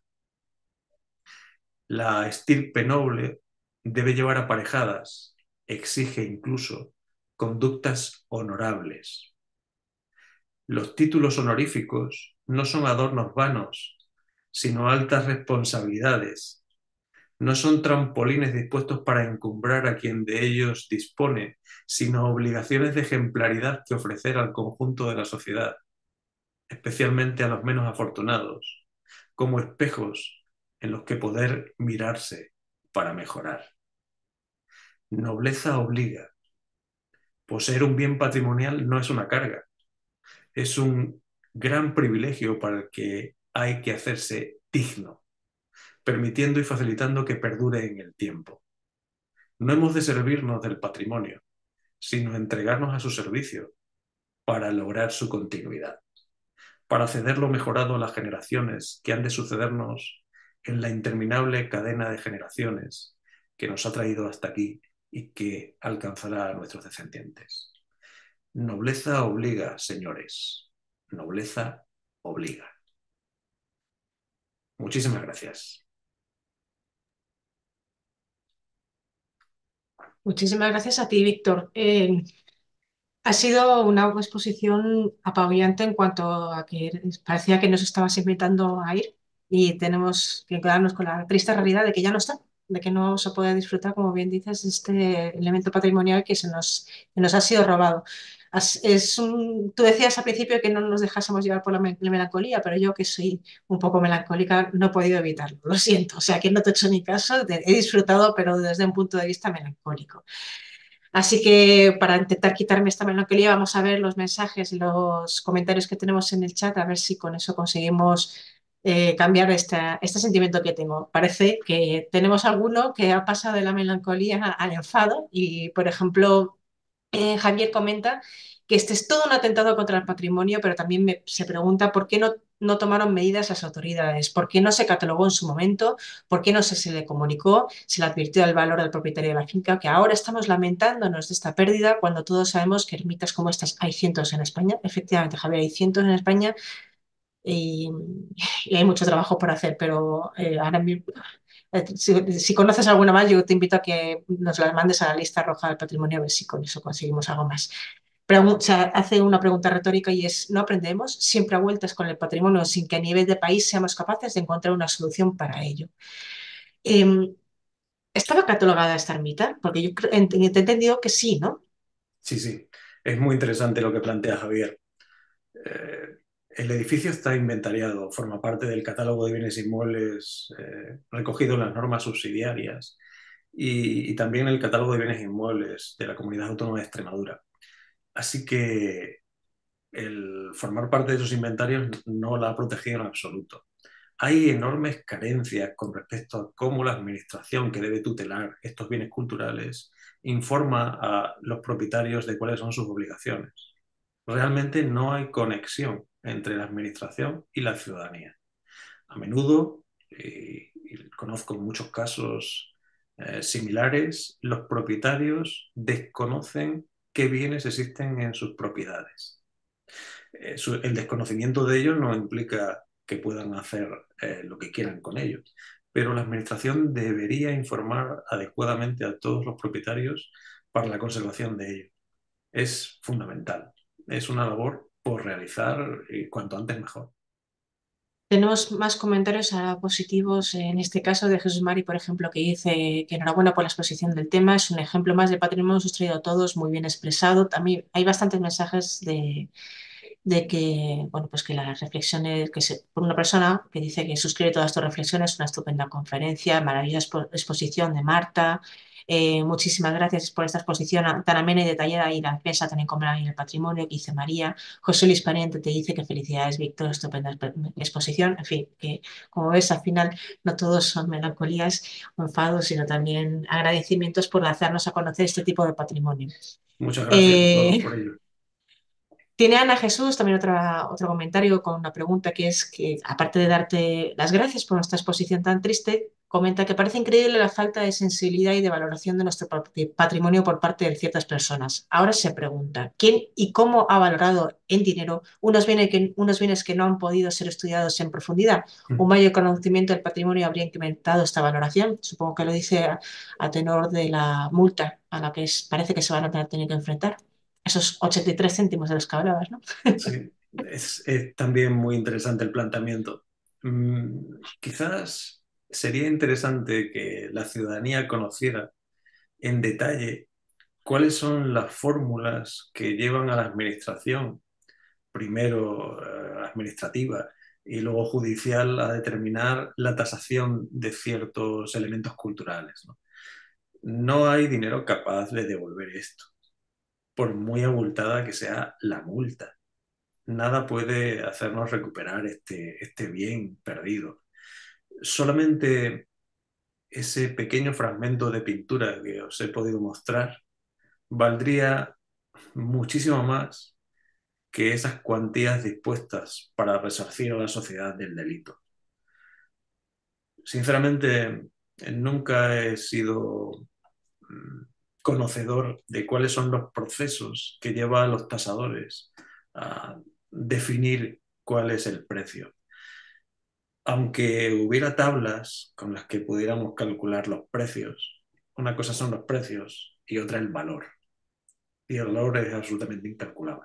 La estirpe noble debe llevar aparejadas, exige incluso, conductas honorables. Los títulos honoríficos no son adornos vanos, sino altas responsabilidades. No son trampolines dispuestos para encumbrar a quien de ellos dispone, sino obligaciones de ejemplaridad que ofrecer al conjunto de la sociedad, especialmente a los menos afortunados, como espejos en los que poder mirarse para mejorar. Nobleza obliga. Poseer un bien patrimonial no es una carga, es un gran privilegio para el que hay que hacerse digno, permitiendo y facilitando que perdure en el tiempo. No hemos de servirnos del patrimonio, sino entregarnos a su servicio para lograr su continuidad, para ceder lo mejorado a las generaciones que han de sucedernos en la interminable cadena de generaciones que nos ha traído hasta aquí y que alcanzará a nuestros descendientes. Nobleza obliga, señores. Nobleza obliga. Muchísimas gracias. Muchísimas gracias a ti, Víctor. Ha sido una exposición apabullante en cuanto a que parecía que nos estabas invitando a ir y tenemos que quedarnos con la triste realidad de que ya no está, de que no vamos a poder disfrutar, como bien dices, de este elemento patrimonial que nos ha sido robado. Tú decías al principio que no nos dejásemos llevar por la melancolía, pero yo que soy un poco melancólica no he podido evitarlo, lo siento. O sea, que no te he hecho ni caso, he disfrutado, pero desde un punto de vista melancólico. Así que para intentar quitarme esta melancolía, vamos a ver los mensajes y los comentarios que tenemos en el chat, a ver si con eso conseguimos cambiar este sentimiento que tengo. Parece que tenemos alguno que ha pasado de la melancolía al enfado y, por ejemplo, Javier comenta que este es todo un atentado contra el patrimonio, pero también se pregunta por qué no tomaron medidas las autoridades, por qué no se catalogó en su momento, por qué no se le comunicó, se le advirtió del valor al propietario de la finca, que ahora estamos lamentándonos de esta pérdida cuando todos sabemos que ermitas como estas hay cientos en España. Efectivamente, Javier, hay cientos en España y, y hay mucho trabajo por hacer, pero ahora mismo si conoces alguna más, yo te invito a que nos la mandes a la lista roja del patrimonio, a ver si con eso conseguimos algo más. O sea, hace una pregunta retórica y es, ¿no aprendemos siempre a vueltas con el patrimonio sin que a nivel de país seamos capaces de encontrar una solución para ello? Eh, ¿Estaba catalogada esta ermita? Porque te he entendido que sí, ¿no? Sí, sí, es muy interesante lo que plantea Javier. Eh, el edificio está inventariado, forma parte del catálogo de bienes inmuebles recogido en las normas subsidiarias y también el catálogo de bienes inmuebles de la Comunidad Autónoma de Extremadura. Así que el formar parte de esos inventarios no la ha protegido en absoluto. Hay enormes carencias con respecto a cómo la administración que debe tutelar estos bienes culturales informa a los propietarios de cuáles son sus obligaciones. Realmente no hay conexión entre la administración y la ciudadanía. A menudo, y conozco muchos casos similares, los propietarios desconocen qué bienes existen en sus propiedades. El desconocimiento de ellos no implica que puedan hacer lo que quieran con ellos, pero la administración debería informar adecuadamente a todos los propietarios para la conservación de ellos. Es fundamental. Es una labor por realizar y cuanto antes mejor. Tenemos más comentarios positivos, en este caso de Jesús Mari, por ejemplo, que dice que enhorabuena por la exposición del tema, es un ejemplo más de patrimonio sustraído a todos, muy bien expresado. También hay bastantes mensajes de que, bueno, pues que las reflexiones, por una persona que dice que suscribe todas tus reflexiones, una estupenda conferencia, maravillosa exposición de Marta. Muchísimas gracias por esta exposición tan amena y detallada y la defensa tan encomendada en el patrimonio que dice María. José Luis Pariente te dice que felicidades, Víctor, estupenda exposición. En fin, que como ves, al final no todos son melancolías o enfados, sino también agradecimientos por hacernos a conocer este tipo de patrimonio. Muchas gracias a todos Eh, por ello. Tiene Ana Jesús también otro comentario con una pregunta que es que, aparte de darte las gracias por nuestra exposición tan triste, comenta que parece increíble la falta de sensibilidad y de valoración de nuestro patrimonio por parte de ciertas personas. Ahora se pregunta, ¿quién y cómo ha valorado en dinero unos bienes que no han podido ser estudiados en profundidad? Un mayor conocimiento del patrimonio habría incrementado esta valoración. Supongo que lo dice a tenor de la multa a la que parece que se van a tener que enfrentar esos 83 céntimos de los que hablabas, ¿no? Sí, es también muy interesante el planteamiento. Quizás sería interesante que la ciudadanía conociera en detalle cuáles son las fórmulas que llevan a la administración, primero administrativa y luego judicial, a determinar la tasación de ciertos elementos culturales, ¿no? No hay dinero capaz de devolver esto, por muy abultada que sea la multa. Nada puede hacernos recuperar este bien perdido. Solamente ese pequeño fragmento de pintura que os he podido mostrar valdría muchísimo más que esas cuantías dispuestas para resarcir a la sociedad del delito. Sinceramente, nunca he sido mm, conocedor de cuáles son los procesos que lleva a los tasadores a definir cuál es el precio. Aunque hubiera tablas con las que pudiéramos calcular los precios, una cosa son los precios y otra el valor. Y el valor es absolutamente incalculable.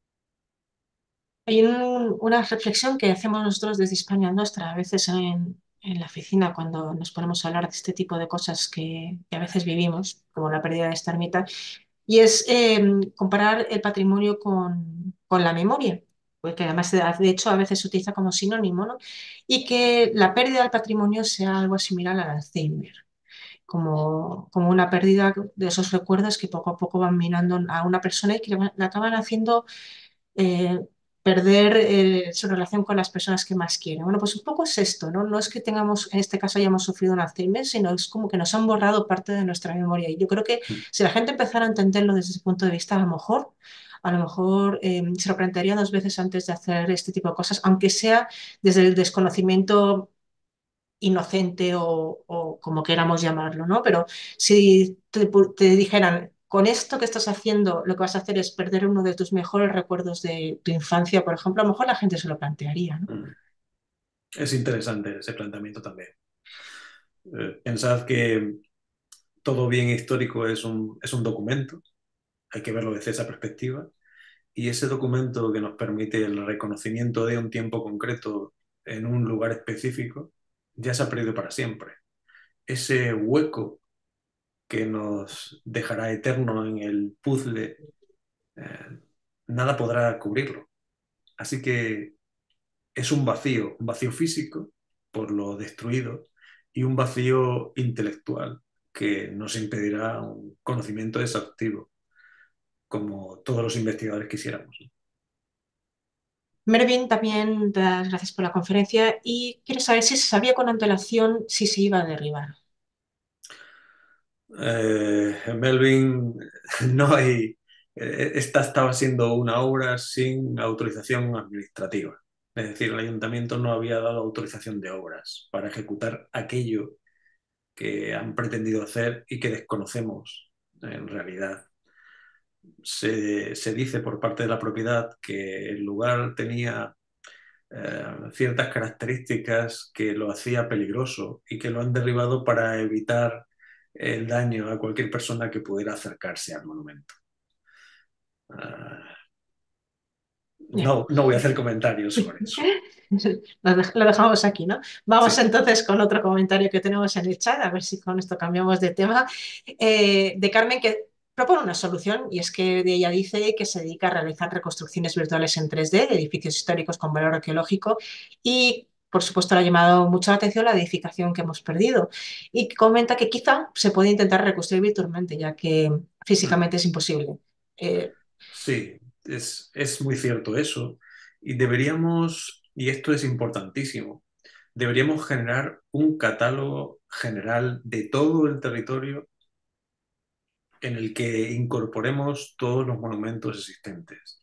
Hay una reflexión que hacemos nosotros desde España Nostra, a veces en la oficina, cuando nos ponemos a hablar de este tipo de cosas que a veces vivimos, como la pérdida de esta ermita, y es comparar el patrimonio con la memoria, porque además de hecho a veces se utiliza como sinónimo, ¿no? Y que la pérdida del patrimonio sea algo similar al Alzheimer. Como una pérdida de esos recuerdos que poco a poco van minando a una persona y que le acaban haciendo eh, perder su relación con las personas que más quieren. Bueno, pues un poco es esto, ¿no? No es que tengamos, en este caso, hayamos sufrido un Alzheimer, sino es como que nos han borrado parte de nuestra memoria. Y yo creo que si la gente empezara a entenderlo desde ese punto de vista, a lo mejor se lo plantearía dos veces antes de hacer este tipo de cosas, aunque sea desde el desconocimiento inocente o como queramos llamarlo, ¿no? Pero si te dijeran, con esto que estás haciendo, lo que vas a hacer es perder uno de tus mejores recuerdos de tu infancia, por ejemplo, a lo mejor la gente se lo plantearía, ¿no? Es interesante ese planteamiento también. Pensad que todo bien histórico es un documento, hay que verlo desde esa perspectiva, y ese documento que nos permite el reconocimiento de un tiempo concreto en un lugar específico ya se ha perdido para siempre. Ese hueco que nos dejará eterno en el puzzle, eh, nada podrá cubrirlo. Así que es un vacío físico por lo destruido y un vacío intelectual que nos impedirá un conocimiento exhaustivo, como todos los investigadores quisiéramos. Mervyn, también te das gracias por la conferencia y quiero saber si se sabía con antelación si se iba a derribar. En Melvin no hay, esta estaba siendo una obra sin autorización administrativa. Es decir, el ayuntamiento no había dado autorización de obras para ejecutar aquello que han pretendido hacer y que desconocemos en realidad. Se dice por parte de la propiedad que el lugar tenía ciertas características que lo hacía peligroso y que lo han derribado para evitar el daño a cualquier persona que pudiera acercarse al monumento. Bien. No voy a hacer comentarios sobre eso. Lo dejamos aquí, ¿no? Vamos Sí. entonces con otro comentario que tenemos en el chat, a ver si con esto cambiamos de tema, de Carmen, que propone una solución y es que ella dice que se dedica a realizar reconstrucciones virtuales en 3D de edificios históricos con valor arqueológico y, por supuesto, le ha llamado mucho la atención la edificación que hemos perdido y comenta que quizá se puede intentar reconstruir virtualmente, ya que físicamente es imposible. Eh, Sí, es muy cierto eso. Y deberíamos, y esto es importantísimo, deberíamos generar un catálogo general de todo el territorio en el que incorporemos todos los monumentos existentes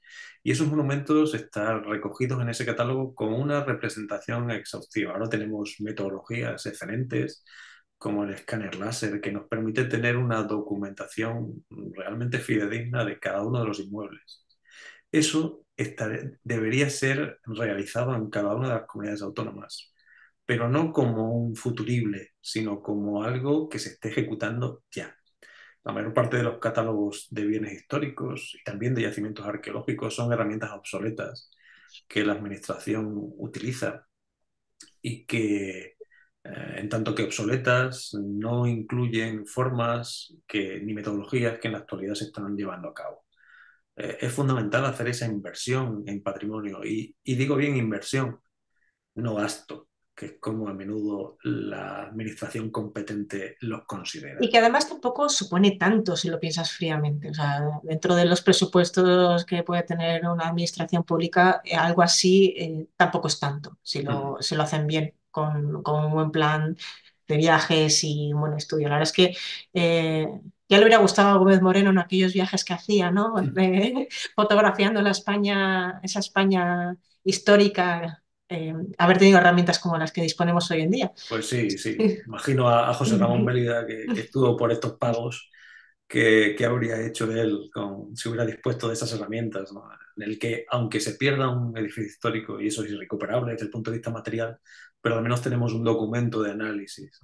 Y esos monumentos están recogidos en ese catálogo con una representación exhaustiva. Ahora tenemos metodologías excelentes como el escáner láser que nos permite tener una documentación realmente fidedigna de cada uno de los inmuebles. Eso debería ser realizado en cada una de las comunidades autónomas, pero no como un futurible, sino como algo que se esté ejecutando ya. La mayor parte de los catálogos de bienes históricos y también de yacimientos arqueológicos son herramientas obsoletas que la administración utiliza y que, en tanto que obsoletas, no incluyen formas ni metodologías que en la actualidad se están llevando a cabo. Es fundamental hacer esa inversión en patrimonio y digo bien inversión, no gasto, que es como a menudo la administración competente los Y considera. que además tampoco supone tanto si lo piensas fríamente. O sea, dentro de los presupuestos que puede tener una administración pública, algo así tampoco es tanto si lo hacen bien, con un buen plan de viajes y un buen estudio. La verdad es que eh, ya le hubiera gustado a Gómez Moreno en aquellos viajes que hacía, ¿no? Fotografiando esa España histórica, haber tenido herramientas como las que disponemos hoy en día. Pues sí, sí. Imagino a José Ramón Mérida que estuvo por estos pagos, que habría hecho de él si hubiera dispuesto de esas herramientas, ¿no? En el que, aunque se pierda un edificio histórico, y eso es irrecuperable desde el punto de vista material, pero al menos tenemos un documento de análisis.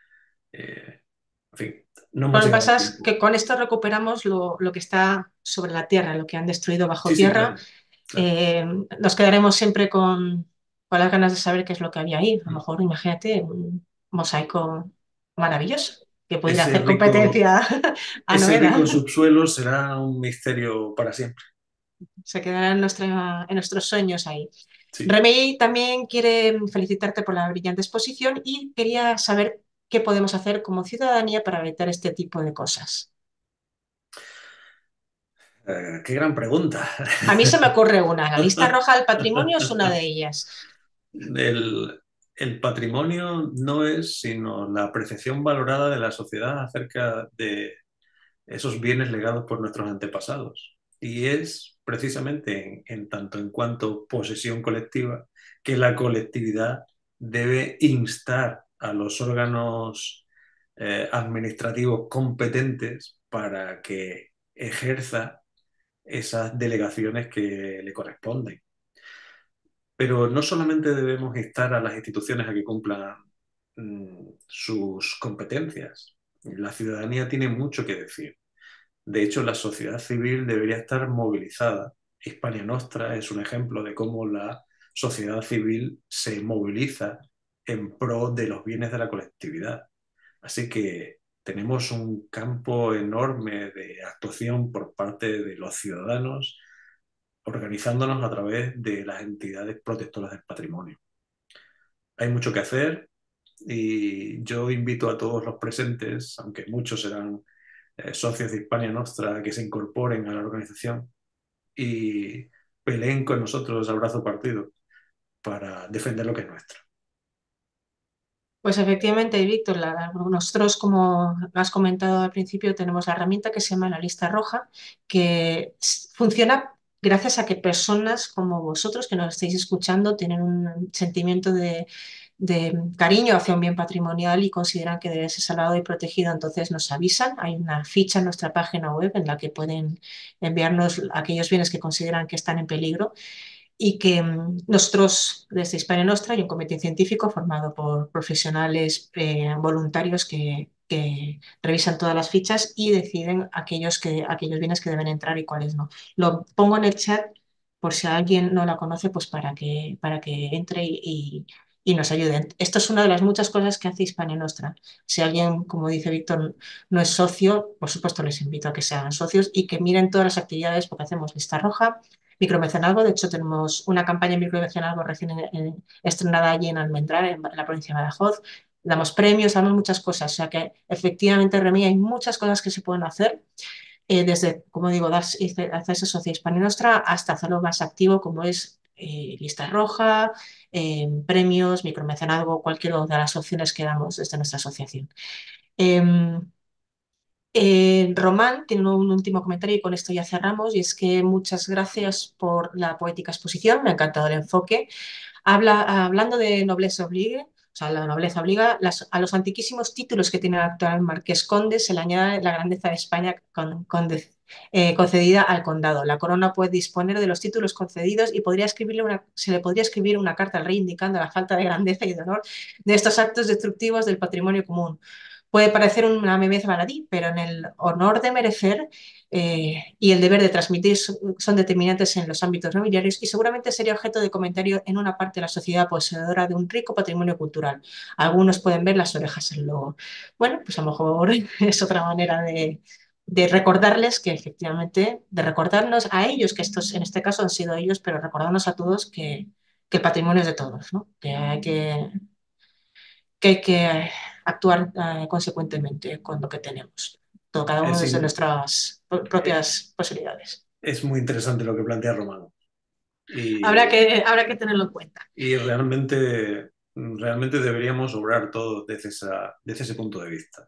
En fin, no Lo hemos que llegado a pasa es tiempo. que con esto recuperamos lo que está sobre la tierra, lo que han destruido bajo Sí, sí, tierra. claro, claro. Nos quedaremos siempre con las ganas de saber qué es lo que había ahí. A lo Mm. mejor, imagínate, un mosaico maravilloso que pudiera Ese hacer rico, competencia a ese Noeda. rico subsuelo será un misterio para siempre. Se quedará en nuestros sueños ahí. Sí. Remey también quiere felicitarte por la brillante exposición y quería saber qué podemos hacer como ciudadanía para evitar este tipo de cosas. Qué gran pregunta. A mí se me ocurre una, la lista roja del patrimonio es una de ellas. El, el patrimonio no es sino la apreciación valorada de la sociedad acerca de esos bienes legados por nuestros antepasados. Y es precisamente en tanto en cuanto posesión colectiva que la colectividad debe instar a los órganos administrativos competentes para que ejerza esas delegaciones que le corresponden. Pero no solamente debemos instar a las instituciones a que cumplan sus competencias. La ciudadanía tiene mucho que decir. De hecho, la sociedad civil debería estar movilizada. Hispania Nostra es un ejemplo de cómo la sociedad civil se moviliza en pro de los bienes de la colectividad. Así que tenemos un campo enorme de actuación por parte de los ciudadanos organizándonos a través de las entidades protectoras del patrimonio. Hay mucho que hacer y yo invito a todos los presentes, aunque muchos serán socios de Hispania Nostra, a que se incorporen a la organización y peleen con nosotros a brazo partido para defender lo que es nuestro. Pues efectivamente, Víctor, nosotros, como has comentado al principio, tenemos la herramienta que se llama la lista roja, que funciona gracias a que personas como vosotros que nos estáis escuchando tienen un sentimiento de cariño hacia un bien patrimonial y consideran que debe ser salvado y protegido. Entonces nos avisan, hay una ficha en nuestra página web en la que pueden enviarnos aquellos bienes que consideran que están en peligro y que nosotros desde Hispania Nostra hay un comité científico formado por profesionales voluntarios que revisan todas las fichas y deciden aquellos bienes que deben entrar y cuáles no. Lo pongo en el chat por si alguien no la conoce, pues para que entre y nos ayuden. Esto es una de las muchas cosas que hace Hispania Nostra. Si alguien, como dice Víctor, no es socio, por supuesto les invito a que sean socios y que miren todas las actividades porque hacemos lista roja, micromecenazgo. De hecho, tenemos una campaña de micromecenazgo recién estrenada allí en Almendral, en la provincia de Badajoz. Damos premios, damos muchas cosas. O sea que efectivamente, Remi, hay muchas cosas que se pueden hacer. Desde, como digo, hacerse socio Hispania Nostra hasta hacerlo más activo, como es lista roja, premios, micromecenazgo, cualquiera de las opciones que damos desde nuestra asociación. Eh, Román tiene un último comentario y con esto ya cerramos, y es que muchas gracias por la poética exposición, me ha encantado el enfoque. Hablando de nobleza obligue, o sea, la nobleza obliga, a los antiquísimos títulos que tiene el actual marqués conde se le añade la grandeza de España concedida al condado. La corona puede disponer de los títulos concedidos y se le podría escribir una carta al rey indicando la falta de grandeza y de honor de estos actos destructivos del patrimonio común. Puede parecer una memez baladí, pero en el honor de merecer y el deber de transmitir son determinantes en los ámbitos nobiliarios y seguramente sería objeto de comentario en una parte de la sociedad poseedora de un rico patrimonio cultural. Algunos pueden ver las orejas en lobo. Bueno, pues a lo mejor es otra manera de recordarles que efectivamente, de recordarnos a ellos, que estos en este caso han sido ellos, pero recordarnos a todos que el patrimonio es de todos, ¿no? Que hay que actuar consecuentemente con lo que tenemos, todo, cada uno Es, desde in- nuestras eh, propias posibilidades. es muy interesante lo que plantea Romano. Habrá Y, que tenerlo en cuenta. y realmente deberíamos obrar todo desde ese punto de vista.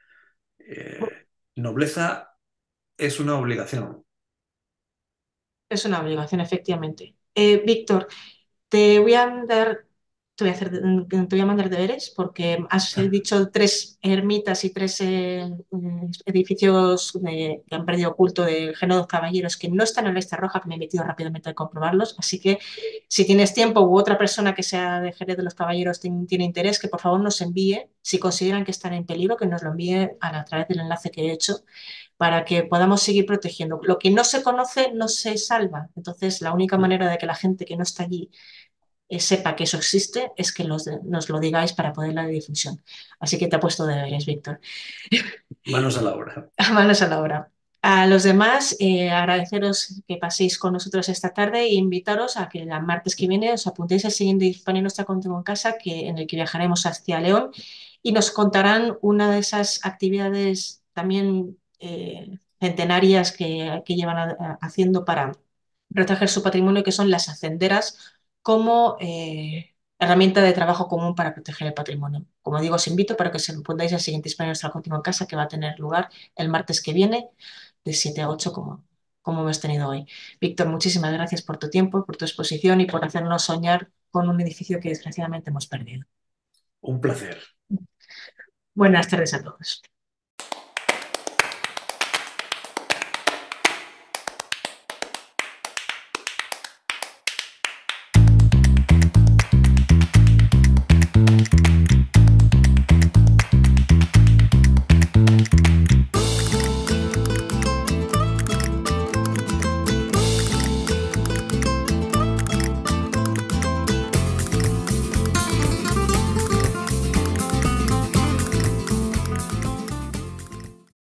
Nobleza es una obligación. Es una obligación, efectivamente. Víctor, Te voy a dar, te voy a mandar deberes porque has dicho tres ermitas y tres edificios que han perdido culto del Género de los Caballeros que no están en la lista roja, que me he metido rápidamente a comprobarlos. Así que si tienes tiempo u otra persona que sea de Jerez de los Caballeros tiene interés, que por favor nos envíe, si consideran que están en peligro, que nos lo envíe a través del enlace que he hecho para que podamos seguir protegiendo. Lo que no se conoce no se salva. Entonces, la única manera de que la gente que no está allí sepa que eso existe es que nos lo digáis para poder la difusión. Así que te ha puesto deberes, Víctor. Manos a la obra. Manos a la obra. A los demás, agradeceros que paséis con nosotros esta tarde e invitaros a que el martes que viene os apuntéis al siguiente Hispania Nuestra Contigo en Casa, en el que viajaremos hacia León y nos contarán una de esas actividades también centenarias que llevan haciendo para proteger su patrimonio, que son las hacenderas como herramienta de trabajo común para proteger el patrimonio. Como digo, os invito para que os apuntáis al siguiente Hispania Nuestra Contigo en Casa, que va a tener lugar el martes que viene, de 7 a 8, como hemos tenido hoy. Víctor, muchísimas gracias por tu tiempo, por tu exposición y por hacernos soñar con un edificio que desgraciadamente hemos perdido. Un placer. Buenas tardes a todos.